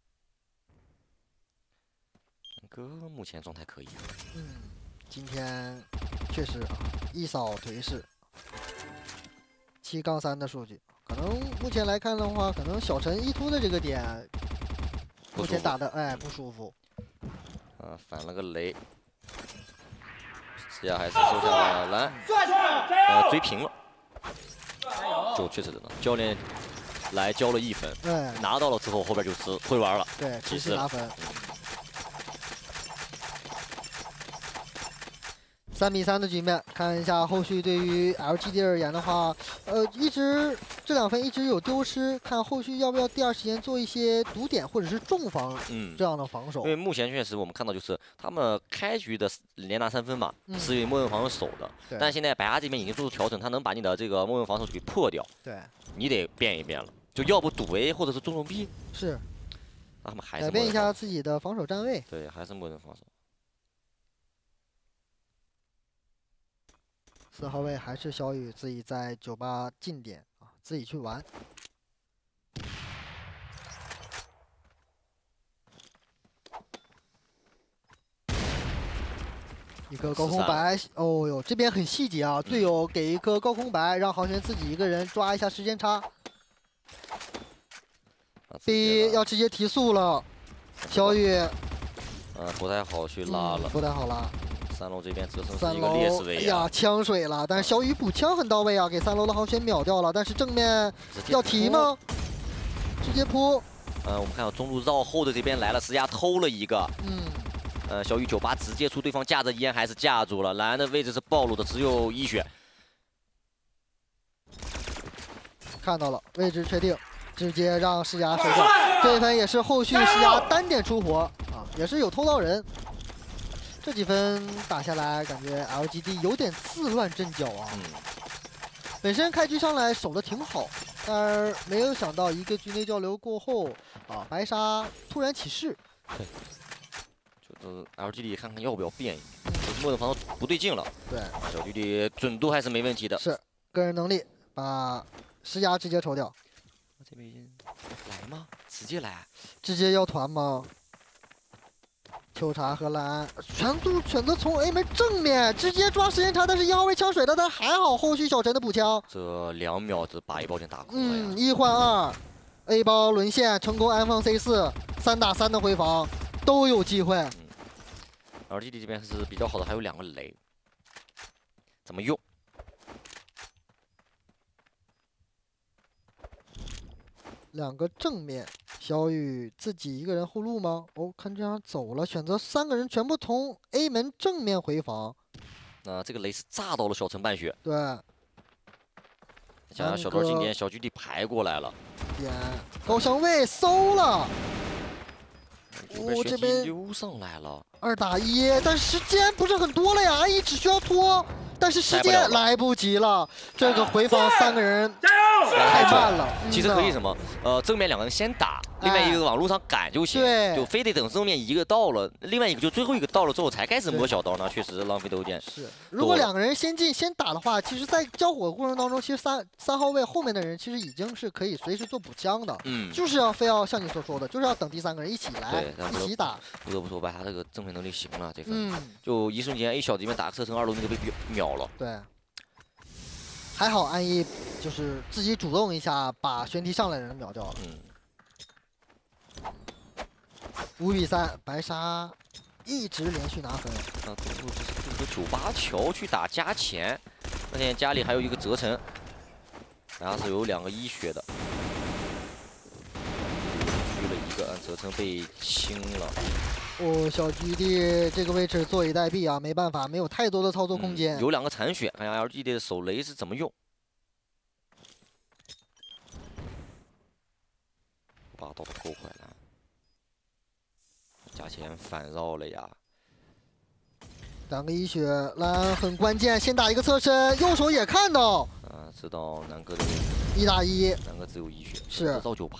哥目前状态可以。 嗯，今天确实啊，一扫颓势。七杠三的数据，可能目前来看的话，可能小陈一突的这个点，目前打的哎不舒服。 啊，反了个雷。石牙还是收下了蓝，呃，追平了，就确实的呢。教练来交了一分， 对， 拿到了之后，后边就是会玩了， 对，继续拿分。三比三的局面，看一下后续对于 L G D 而言的话，呃，一直这两分一直有丢失，看后续要不要第二时间做一些堵点或者是重防， 嗯， 这样的防守。 因为目前确实我们看到就是他们开局的连拿三分嘛， 嗯、 是为默认防守守的，但现在白鸭这边已经做出调整，他能把你的这个默认防守给破掉， 对， 你得变一变了。 就要不赌 A 或者是中中 B。 是。 那他们还是改变一下自己的防守站位。 对，还是默认防守。 四号位还是小雨自己在酒吧进点啊，自己去玩。一颗高空白，哦呦，这边很细节啊！队友给一颗高空白，让航璇自己一个人抓一下时间差。B 要直接提速了，小雨。 呃，不太好去拉了， 嗯、不太好拉。 三楼这边折成是一个劣势位哎呀，枪水了，但是小雨补枪很到位啊，给三楼的航璇秒掉了。但是正面要提吗？直接扑。 呃，我们看到中路绕后的这边来了，施压偷了一个。 嗯。 呃，小雨九八直接出对方架着烟还是架住了，蓝的位置是暴露的，只有一血。 看到了，位置确定，直接让施压收掉。这一分也是后续施压单点出活啊，也是有偷到人。这几分打下来，感觉 L G D 有点自乱阵脚啊。 嗯。本身开局上来守的挺好，但是没有想到一个局内交流过后啊，白沙突然起势。 对。呃 ，L G D 看看要不要变一变，默认防守不对劲了。 对， 小距离准度还是没问题的。 是，个人能力把施压直接抽掉。 这边来吗？直接来？ 直接要团吗？秋茶和蓝全都选择从 A 门正面直接抓时间差，但是一号位枪水的，但还好后续小陈的补枪。 这两秒子把一包就打空了呀。 嗯，一换二 ，A 包沦陷成功安放 C 四，三打三的回防都有机会。嗯 L G D 这边是比较好的，还有两个雷，怎么用？ 两个正面，小雨自己一个人护路吗？哦，看这样走了，选择三个人全部从 A 门正面回防。 那这个雷是炸到了小陈半血。 对。 想想小刀今天小距离排过来了， 点高香位搜了。 哦，这边溜上来了， 二打一，但时间不是很多了呀，安逸只需要拖，但是时间来不及了，这个回防三个人太慢了。 其实可以什么，呃，正面两个人先打，另外一个往路上赶就行，就非得等正面一个到了，另外一个就最后一个到了之后才开始磨小刀，那确实浪费有点。 是，如果两个人先进先打的话，其实在交火的过程当中，其实三三号位后面的人其实已经是可以随时做补枪的， 嗯， 就是要非要像你所说的，就是要等第三个人一起来，一起打。 不得不说吧，他这个正面能力行了，这份， 嗯， 就一瞬间 A 小这边打射程二楼那个被秒了。 对，还好安逸就是自己主动一下把旋踢上来的人秒掉了。 嗯， 五比三，白沙一直连续拿分。 啊，这是这个九八桥去打加钱，而且家里还有一个折成，然后是有两个一血的。折成被清了。 哦，小局地这个位置坐以待毙啊，没办法，没有太多的操作空间。 嗯、有两个残血，看下 L G D 的手雷是怎么用。把刀偷回来，加钱反绕了呀。 两个一血，蓝很关键，先打一个侧身，右手也看到。 啊，知道南哥的位置。 一打一。 南哥只有一血， 是造九八。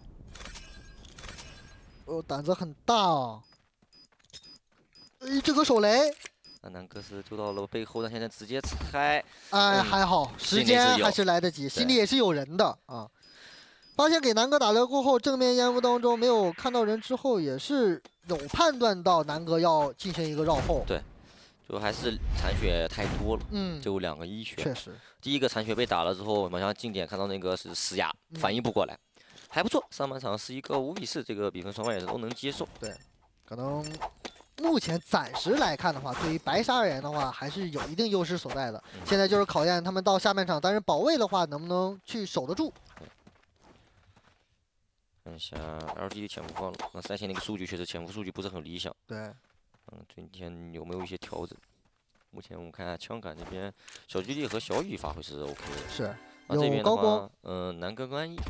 哦，胆子很大啊！哎，这个手雷， 那南哥是救到了背后，但现在直接拆。 哎，嗯、还好，时间还是来得及，心里也是有人的啊。发现给南哥打了过后，正面烟雾当中没有看到人之后，也是有判断到南哥要进行一个绕后。 对，就还是残血太多了， 嗯， 就两个一血。 确实， 第一个残血被打了之后，马上近点看到那个是施压，反应不过来。嗯，还不错，上半场是一个五比四，这个比分双方也是都能接受。 对，可能目前暂时来看的话，对于白沙而言的话，还是有一定优势所在的。嗯、现在就是考验他们到下半场，但是保卫的话，能不能去守得住？ 看一下 L G D 潜伏方，那赛前那个数据确实潜伏数据不是很理想。 对， 嗯，今天有没有一些调整？目前我们看下枪杆这边，小G D和小雨发挥是 OK 的。 是。 那这边的话，嗯、呃，南哥跟安逸。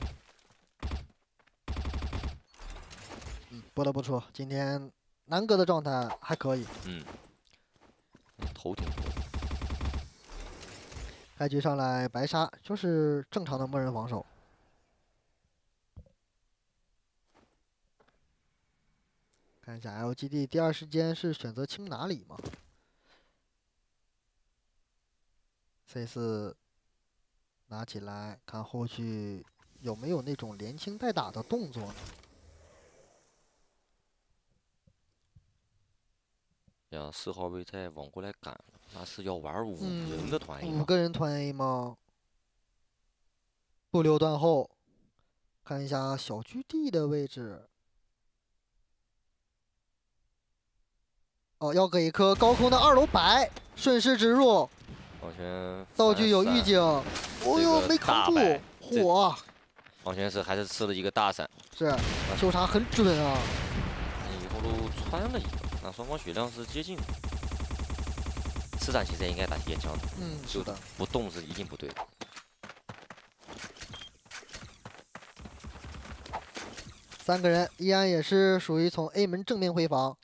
嗯，不得不说，今天南哥的状态还可以。 嗯，头挺多。 开局上来，白沙就是正常的默认防守。 看一下 L G D 第二时间是选择清哪里吗 ？C 四拿起来，看后续有没有那种连清带打的动作呢？ 呀，四号位再往过来赶，那是要玩五人的团 A 五吗？ 个人团 A 吗？不留断后，看一下小居地的位置。哦，要给一颗高空的二楼白，顺势直入。 王轩道具有预警，哦呦，没扛住，火！ 王轩是还是吃了一个大闪， 是，球场很准啊。 以后路穿了一个，那双方血量是接近的。此战其实也应该打铁枪的， 嗯，是的， 不动是一定不对的。 三个人依然也是属于从 A 门正面回防。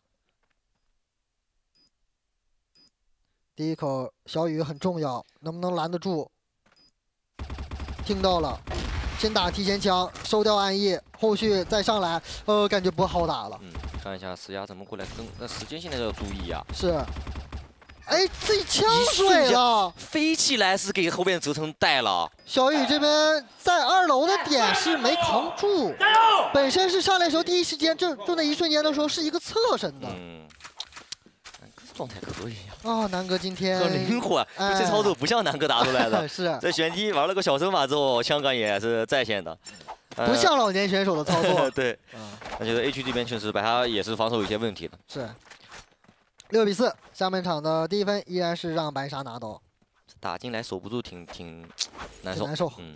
第一口小雨很重要，能不能拦得住？听到了，先打提前枪，收掉暗翼，后续再上来，呃，感觉不好打了。 嗯，看一下石牙怎么过来跟，那时间现在要注意啊。 是，哎，自己呛水了， 飞起来是给后边泽成带了。 小雨这边在二楼的点是没扛住，本身是上来的时候第一时间就就那一瞬间的时候是一个侧身的。 嗯，状态可以呀、 啊。哦，南哥今天很灵活， 哎、 这操作不像南哥打出来的。 是， 这旋踢玩了个小身法之后，枪杆也是在线的， 呃、不像老年选手的操作。 对，那觉得 A 区这边确实白哈也是防守有些问题的。 是，六比四，下半场的第一分依然是让白沙拿到。 打进来守不住挺，挺难受。 难受。 嗯。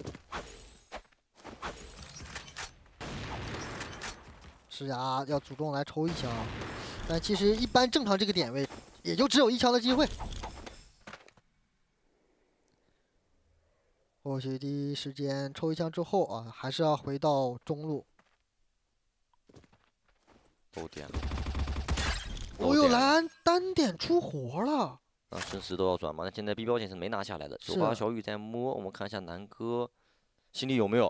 石牙要主动来抽一枪，但其实一般正常这个点位也就只有一枪的机会。或许第一时间抽一枪之后啊，还是要回到中路。 都点了。 哦呦，莱安单点出活了。 啊，顺势都要转嘛。那现在 B 标线是没拿下来的。九八小雨在摸，我们看一下南哥心里有没有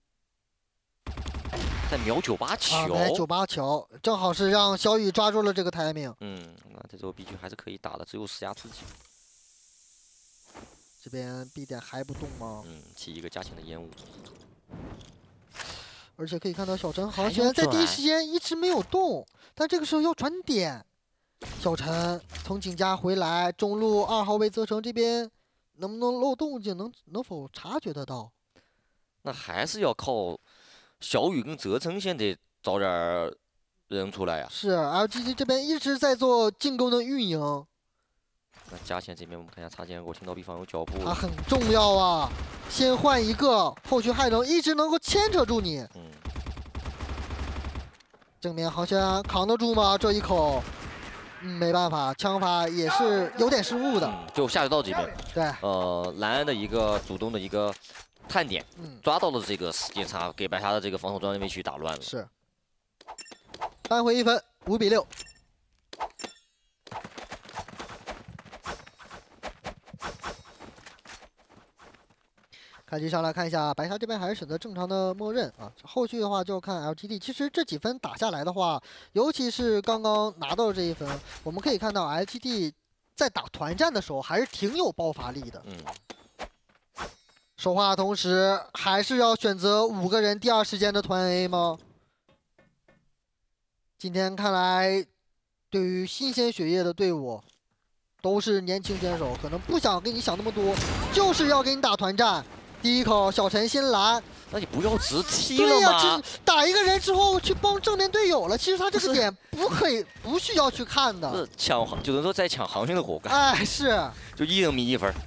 在瞄九八球？ 啊，九八球，正好是让小雨抓住了这个 timing。 嗯，那这周 B 区还是可以打的，只有石牙自己。 这边 B 点还不动吗？ 嗯，起一个加钱的烟雾。 而且可以看到小陈航轩在第一时间一直没有动，但这个时候要转点。小陈从井家回来，中路二号位泽成这边能不能漏动静，能能否察觉得到？ 那还是要靠小雨跟泽成先得找点人出来呀、啊。 是 L G D 这边一直在做进攻的运营。 那加钱这边我们看一下插件，我听到 B 方有脚步， 它很重要啊，先换一个，后续还能一直能够牵扯住你。 嗯。 正面航轩扛得住吗？这一口？嗯，没办法，枪法也是有点失误的。 嗯、就下水道这边， 对， 呃，莱安的一个主动的一个探点， 嗯， 抓到了这个时间差，给白沙的这个防守专位区打乱了。 是，扳回一分，五比六。开局上来看一下，白沙这边还是选择正常的默认啊。后续的话就要看 L G D。其实这几分打下来的话，尤其是刚刚拿到这一分，我们可以看到 L G D 在打团战的时候还是挺有爆发力的。 嗯。 说话同时，还是要选择五个人第二时间的团 A 吗？今天看来，对于新鲜血液的队伍，都是年轻选手，可能不想跟你想那么多，就是要给你打团战。第一口小陈先拦， 那你不要直踢了吗？ 对呀， 打一个人之后去帮正面队友了。其实他这个点不可以，不需要去看的。 是抢，只能说在抢航轩的活干。 哎，是。 就一人迷一分。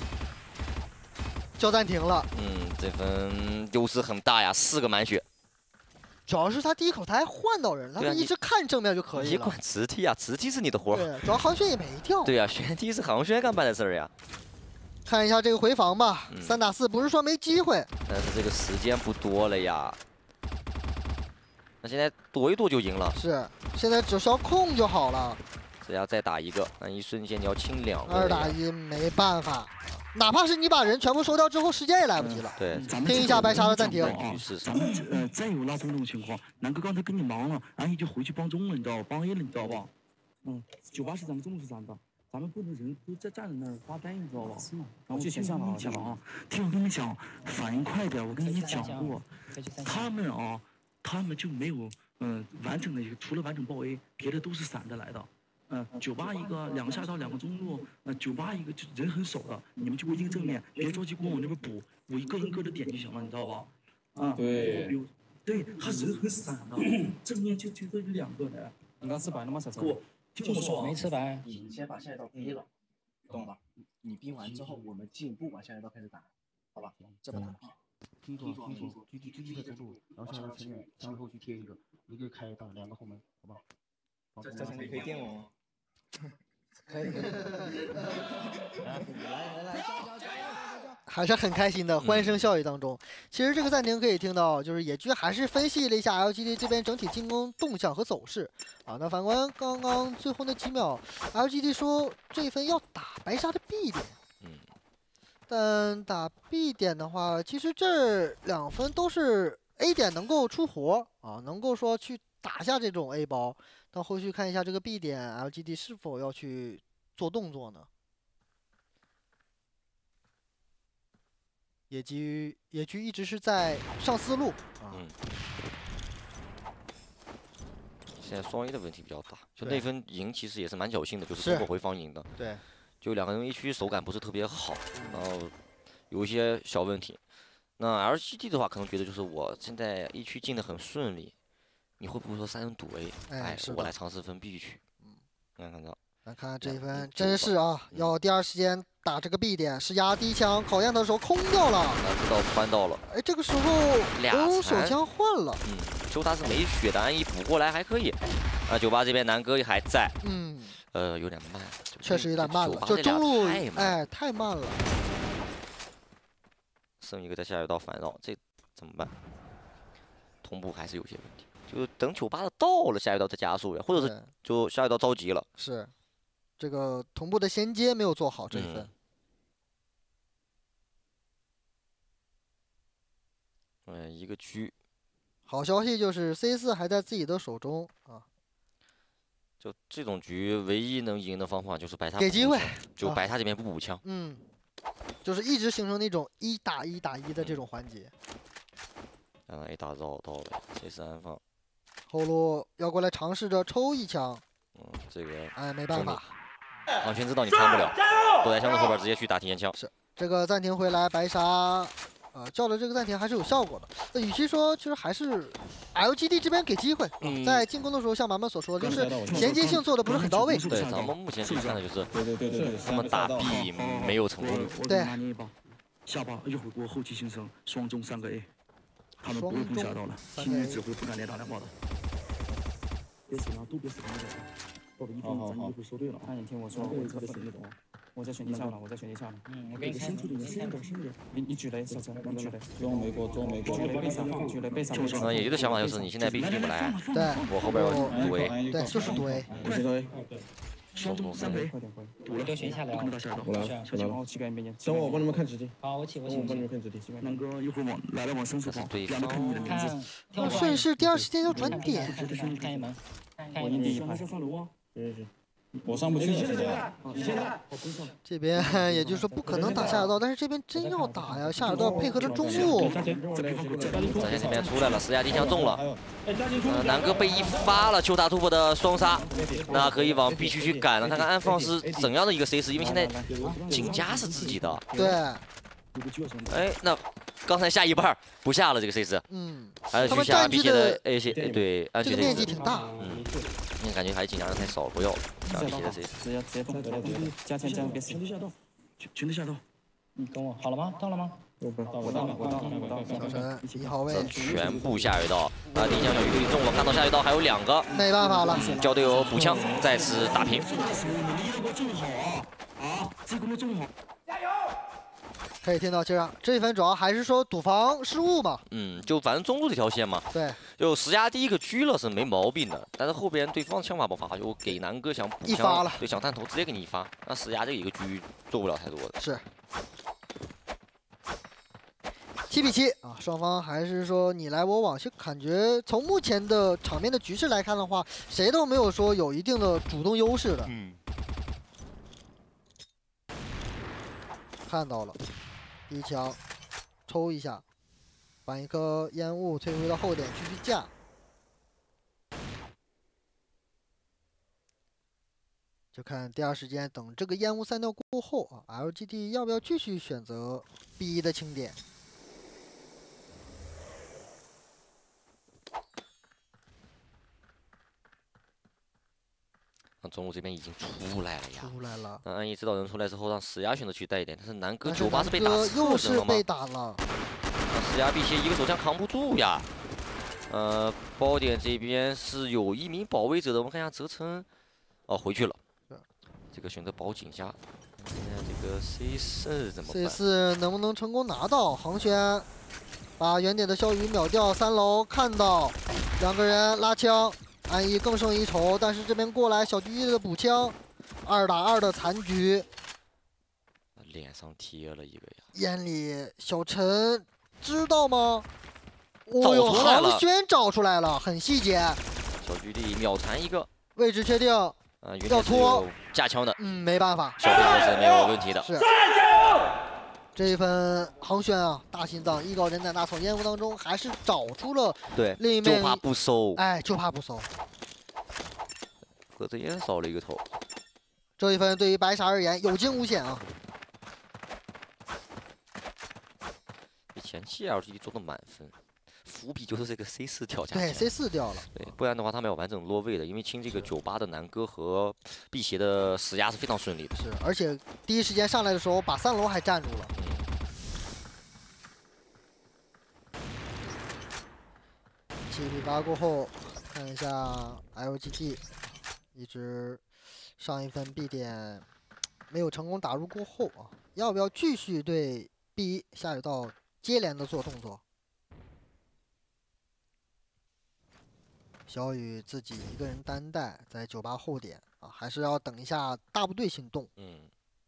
叫暂停了。 嗯，这分优势很大呀，四个满血。 主要是他第一口他还换到人，他们一直看正面就可以了。 你管直踢啊，直踢是你的活。 对，主要航轩也没掉。 对呀，旋踢是航轩干办的事儿呀。 看一下这个回防吧， 嗯、 三打四不是说没机会， 但是这个时间不多了呀。那现在躲一躲就赢了。 是，现在只需要控就好了。 只要再打一个，那一瞬间你要清两个。 二打一没办法，哪怕是你把人全部收掉之后，时间也来不及了。 对， 听一下白鲨的暂停。 咱们呃再有那种种情况，南哥刚才跟你忙了，然后你就回去帮中了，你知道吧？帮 A 了，你知道吧？嗯，九八是咱们中路是咱的。 咱们不能人都在站在那儿发呆，你知道吧？是吗？然后我先跟你讲啊，听我跟你讲，反应快点。我跟你讲过，他们啊，他们就没有嗯完整的一个，除了完整爆 A， 别的都是散的来的。嗯，九八一个两个下刀两个中路，呃九八一个就人很少的，你们就围一个正面，别着急过往那边补，补一个人个的点就行了，你知道吧？啊，对，对，他人很散的，正面就就这两个人。你刚吃白了吗，小陈？ 听我说， 没吃白， 你先把下一道逼了，懂吧？你逼完之后，我们进步往下一道开始打，好吧？这把他逼。 听说，听说，狙击狙击在中路，然后下来前面前面后去贴一个，一个开大，两个后门，好不好？ 这这场可以电我吗？ 可以。 来来来，加加加！还是很开心的欢声笑语当中。其实这个暂停可以听到，就是野居还是分析了一下 L G D 这边整体进攻动向和走势啊。那反观刚刚最后那几秒 ，L G D 说这一分要打白鲨的 B 点。 嗯。 但打 B 点的话，其实这两分都是 A 点能够出活啊，能够说去打下这种 A 包。但后续看一下这个 B 点 ，L G D 是否要去做动作呢？ 野居野居一直是在上思路啊。 嗯。现在双 A 的问题比较大，就那分赢其实也是蛮侥幸的，就是通过回防赢的。 对。 就两个人 A 区手感不是特别好，然后有一些小问题。那 L G D 的话，可能觉得就是我现在 A 区进的很顺利，你会不会说三人赌 A？ 哎，我来尝试分 B 区。嗯。能看到。 来看这一分，真是啊，要第二时间。 打这个 B 点是压低枪，考验的时候空掉了， 哪知道穿到了。 哎，这个时候攻手枪换了， 嗯，球他是没血的，安逸补过来还可以。啊，九八这边南哥还在， 嗯， 呃，有点慢， 确实有点慢了，就中路哎太慢了。 剩一个在下水道反绕，这怎么办？同步还是有些问题，就等九八的到了下水道再加速呀，或者是就下水道着急了。 是，这个同步的衔接没有做好这一分。嗯嗯，一个狙。 好消息就是 C 四还在自己的手中啊。 就这种局，唯一能赢的方法就是白鲨给机会， 就白鲨这边不补枪。 嗯，就是一直形成那种一打一打一的这种环节。 让 A 打绕到了 C 四安放。 后路要过来尝试着抽一枪。 嗯，这个哎没办法， 完全知道你穿不了，躲在箱子后边直接去打体验枪。 是这个暂停回来，白鲨。 呃，叫了这个暂停还是有效果的。那与其说，其实还是 L G D 这边给机会，嗯、在进攻的时候，像马满所说的，就是衔接性做的不是很到位。 对，咱们目前可以看的就是，对对对对，他们打 B 没有成功率。 对。 下吧，一会儿给我后期形成双中三个 A， 他们不会攻下到了，听你指挥不敢连打电话的。别死了，都别死了，到了一分，咱一会说对了。那你听我说，我特别死那种。 我在选地下了，我在选地下了。嗯，我给你先处理，先搞先你你举雷，小陈，你举雷。中美国，中美国。举雷背上，举雷背上。 嗯，野局的想法就是你现在必须进不来。 对。 我后边有赌 A。 对，就是赌 A。 我赌 A。双中三雷。 我都选下来了。 我来，我来。我起边边等我帮你们看直击。 好，我起，我起。 我帮你们看直击。南哥，一会儿往来了往深处跑。两个看你的名字。 顺势第二时间要转点。 看一门。 我赢第一排。上楼啊。是是。 我上不去了，现在。现在。 这边也就是说不可能打下水道，但是这边真要打呀！下水道配合着中路。 战线这边出来了，施压低枪中了。呃，南哥被一发了，球塔突破的双杀，那可以往 B 区去赶了。看看安放是怎样的一个 C 四，因为现在井家是自己的。 对。 哎，那刚才下一半不下了这个 C 四。 嗯。 还是去下 B 区的 A 线，对，安这个面积挺大。 嗯。 你感觉还是尽量人太少，不要下 B 的 C 四。 直接直接动，加钱加别死。全都下刀，全都下刀。 你跟我好了吗？到了吗？ 我到了，我到了，我到了，我到了。 小陈一号位。 全部下水道，啊，第一枪小鱼可以中了，看到下水道还有两个， 没办法了， 叫队友补枪，再次打平。 我们离得过正好啊啊！这个没正好。加油！ 可以听到，这样这一分主要还是说赌方失误嘛。 嗯，就反正中路这条线嘛， 对， 就施压第一个狙了是没毛病的，但是后边对方枪法不发，就给南哥想补一发了， 对，想探头直接给你一发，那施压这一个狙做不了太多的。 是。七比七啊，双方还是说你来我往，就感觉从目前的场面的局势来看的话，谁都没有说有一定的主动优势的。 嗯。 看到了，第一枪抽一下，把一颗烟雾推回到后点继续架。就看第二时间，等这个烟雾散掉过后啊 ，L G D 要不要继续选择 B 一的清点？ 中路这边已经出来了呀， 出来了。 那安逸知道人出来之后，让施压选择去带一点，但是南哥但是九八是被打南哥又是侧身了吗？ 被打了。 那施压辟邪一个手枪扛不住呀。呃，包点这边是有一名保卫者的，我们看一下泽琛，哦回去了。这个选择保警下，看一下这个 C 四怎么办 ？C 四能不能成功拿到？航轩把原点的萧雨秒掉，三楼看到两个人拉枪。安逸更胜一筹，但是这边过来小狙击的补枪，二打二的残局， 脸上贴了一个呀。 眼里小陈知道吗？ 找出来了， 航轩找出来了，很细节。 小狙击秒残一个， 位置确定。 啊， 要拖架枪的， 嗯，没办法， 小飞哥是没有问题的。 是。这一分航轩啊，大心脏艺高人胆大，从烟雾当中还是找出了对， 另一面， 就怕不收， 哎，就怕不收。 隔着烟少了一个头。 这一分对于白鲨而言有惊无险啊。 前期 L G D 做的满分，伏笔就是这个 C 四掉下去。 对 ，C 四掉了。 对，不然的话他没有完整落位的，因为清这个九八的南哥和辟邪的施压是非常顺利的。 是，而且第一时间上来的时候把三楼还站住了。七比八过后，看一下 L G D， 一直上一分 B 点没有成功打入过后啊，要不要继续对 B 一下水道接连的做动作？小雨自己一个人单带在九八后点啊，还是要等一下大部队行动。 嗯。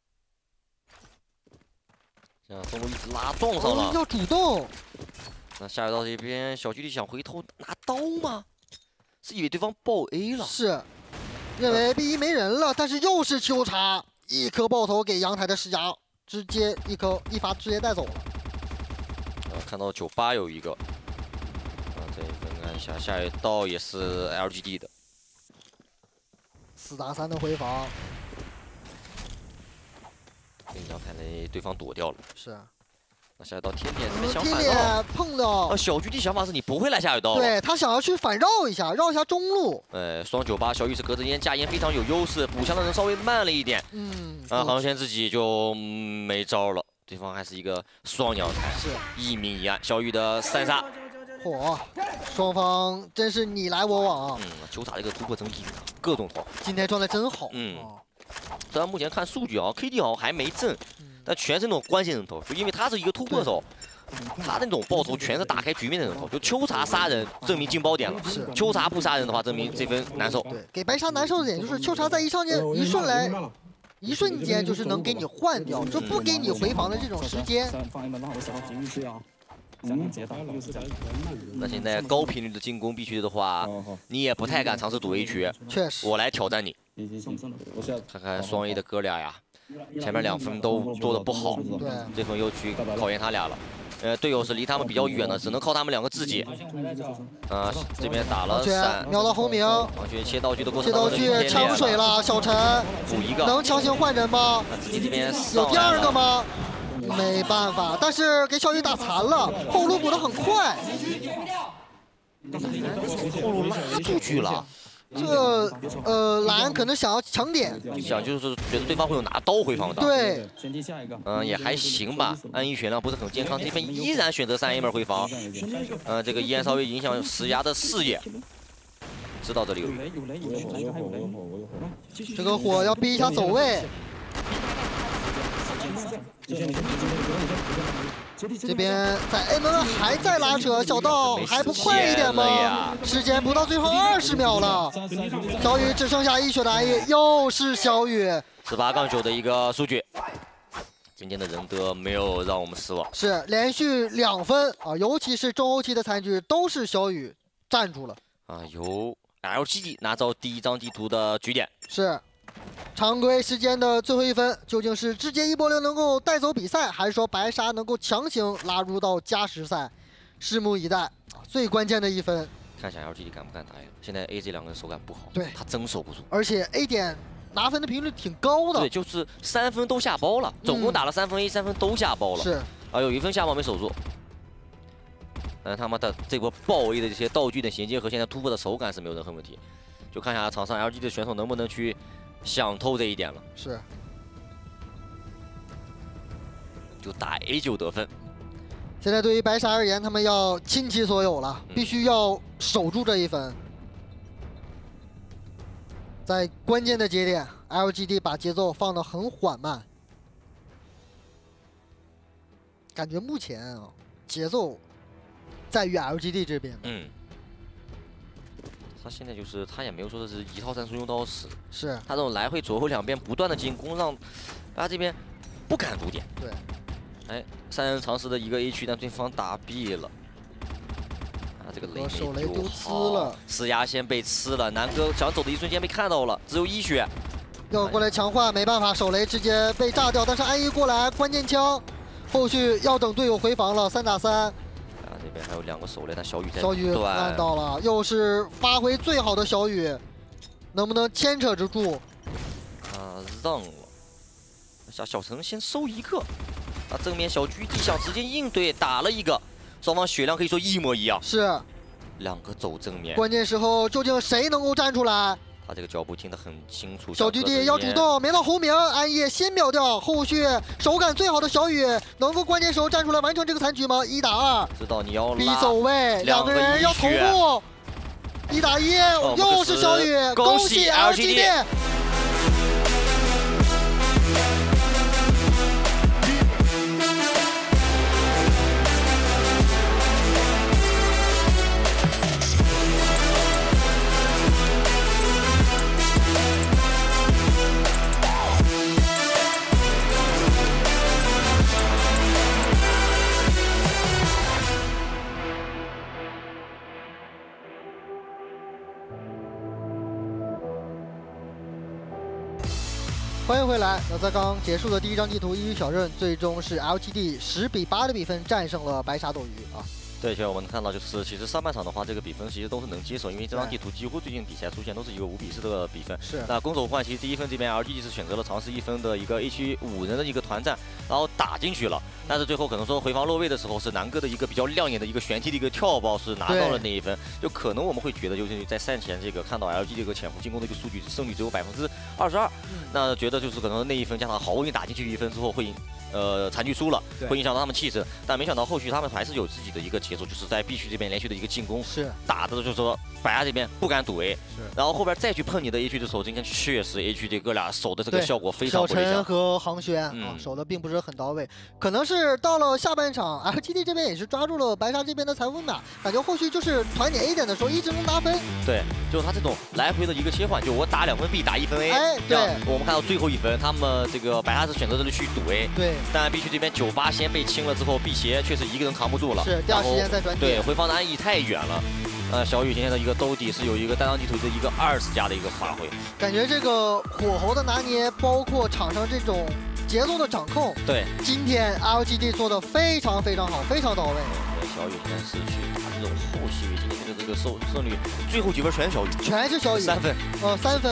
像中路一直拉撞上了， 哦、要主动。 那下水道这边小距离想回头拿刀吗？是以为对方爆 A 了？ 是，认为 B 一没人了，但是又是秋茶一颗爆头给阳台的施压，直接一颗一发直接带走了。 呃，看到九八有一个，啊，这一分看一下，下一道也是 L G D 的， 四打三的回防。 跟阳台内对方躲掉了。 是。 那下一道天点这边想反绕， 碰到。 啊，小狙击想法是你不会来下水道。 对他想要去反绕一下，绕一下中路。 呃，双九八小雨是隔着烟架烟非常有优势，补枪的人稍微慢了一点。 嗯。 啊，航轩自己就、嗯、没招了，对方还是一个双阳台， 是一明一暗。小雨的三杀， 嚯，双方真是你来我往。 嗯，球塔这个突破真硬啊，各种投。 今天状态真好。 嗯。虽然目前看数据啊 ，K D 好像还没正。但全是那种关键人头，就因为他是一个突破手，他那种爆头全是打开局面的人头。就秋茶杀人，证明进包点了； 是秋茶不杀人的话，证明这分难受。 对，给白鲨难受的点就是秋茶在一上间一瞬来，一瞬间就是能给你换掉，就不给你回防的这种时间。 那现在高频率的进攻必须的话，你也不太敢尝试赌 A 区。 确实， 我来挑战你。看看双 A 的哥俩呀。前面两分都做的不好， 对， 这分又去考验他俩了。呃，队友是离他们比较远的，只能靠他们两个自己。啊、呃，这边打了闪， 瞄到红明， 王轩切道具的过程切道具抢水了，小陈补一个， 能强行换人吗？ 自己这边有第二个吗？没办法，但是给小雨打残了，后路补的很快。 后路拉出去了。 这呃，蓝可能想要抢点， 想就是觉得对方会有拿刀回防的。 对， 嗯、呃，也还行吧。安逸血量不是很健康，这边依然选择三 A 门回防。嗯、呃，这个依然稍微影响石牙的视野。知道这里有。 这个火要逼一下走位。 这边在 A 门还在拉扯，小道还不快一点吗？时间不到最后二十秒了，小雨只剩下一血的安逸，又是小雨， 十八杠九的一个数据。今天的仁德没有让我们失望， 是连续两分啊，尤其是中后期的残局都是小雨站住了啊，由 L G D 拿到第一张地图的局点。 是。 常规时间的最后一分，究竟是直接一波流能够带走比赛，还是说白沙能够强行拉入到加时赛？拭目以待啊！最关键的一分， 看一下 L G D 敢不敢打呀？现在 A 这两个人手感不好， 对他真守不住， 而且 A 点拿分的频率挺高的， 对，就是三分都下包了，总共打了三分 A， 三分都下包了， 是啊，有一分下包没守住。但是他们的这波爆 A 的这些道具的衔接和现在突破的手感是没有任何问题，就看一下场上 L G D 的选手能不能去。 想透这一点了， 是， 就打 A 就得分。 现在对于白沙而言，他们要倾其所有了，必须要守住这一分。在关键的节点 ，L G D 把节奏放得很缓慢，感觉目前啊，节奏在于 L G D 这边。 嗯。 他现在就是他也没有说的是一套战术用到死， 是他这种来回左右两边不断的进攻，让大家这边不敢赌点。 对， 哎，三人尝试的一个 A 区，但对方打毙了。啊，这个雷手雷丢吃好了， 施压线被吃了，南哥想走的一瞬间被看到了，只有一血。 要过来强化，没办法，手雷直接被炸掉。但是安逸过来，关键枪，后续要等队友回防了，三打三。 这边还有两个手雷，但小雨在小雨看到了，又是发挥最好的小雨，能不能牵扯得住？ 啊，让了。小小陈先收一个，啊，正面小狙击想直接应对，打了一个，双方血量可以说一模一样。 是， 两个走正面。 关键时候究竟谁能够站出来？ 他这个脚步听得很清楚。 小狙击要主动，没到红名，安逸先秒掉。后续手感最好的小雨能够关键时候站出来完成这个残局吗？一打二， 知道你要逼走位，两个人要同步。一打一，又是小雨，恭喜 L G D。 欢迎回来。那在刚刚结束的第一张地图一鱼小刃，最终是 L G D 十比八的比分战胜了白沙斗鱼啊。 对，其实我们看到就是其实上半场的话，这个比分其实都是能接受，因为这张地图几乎最近比赛出现都是一个五比四的比分。 是。 那攻守换，其实第一分这边 L G D 是选择了尝试一分的一个 A 区五人的一个团战，然后打进去了。但是最后可能说回防落位的时候，是南哥的一个比较亮眼的一个旋踢的一个跳爆，是拿到了那一分。就可能我们会觉得就是在赛前这个看到 L G D 这个潜伏进攻的一个数据，胜率只有百分之二十二，那觉得就是可能那一分加上好不容易打进去一分之后会。 呃，残局输了，会影响到他们气势，但没想到后续他们还是有自己的一个节奏，就是在 B 区这边连续的一个进攻， 是打的就是说白鸭这边不敢赌 A， 然后后边再去碰你的 A 区的时候，今天确实 A 区这哥俩守的这个效果非常不理想。 小陈和航轩啊，守的并不是很到位，可能是到了下半场 ，L G D 这边也是抓住了白沙这边的财富码，感觉后续就是团点 A 点的时候一直能拿分。 对，就是他这种来回的一个切换，就我打两分 B， 打一分 A， 哎，对， 我们看到最后一分，他们这个白沙是选择了去赌 A， 对， 但 B 区这边。 九八先被清了之后，辟邪确实一个人扛不住了。 是，第二时间再转对，回防的安逸太远了。呃，小雨今天的一个兜底是有一个单张地图的一个二十加的一个发挥。 感觉这个火候的拿捏，包括场上这种节奏的掌控， 对， 今天 L G D 做的非常非常好，非常到位。 小雨现在是去打这种后期，今天的这个胜胜率，最后几分全是小雨， 全是小雨， 三分， 呃，三分。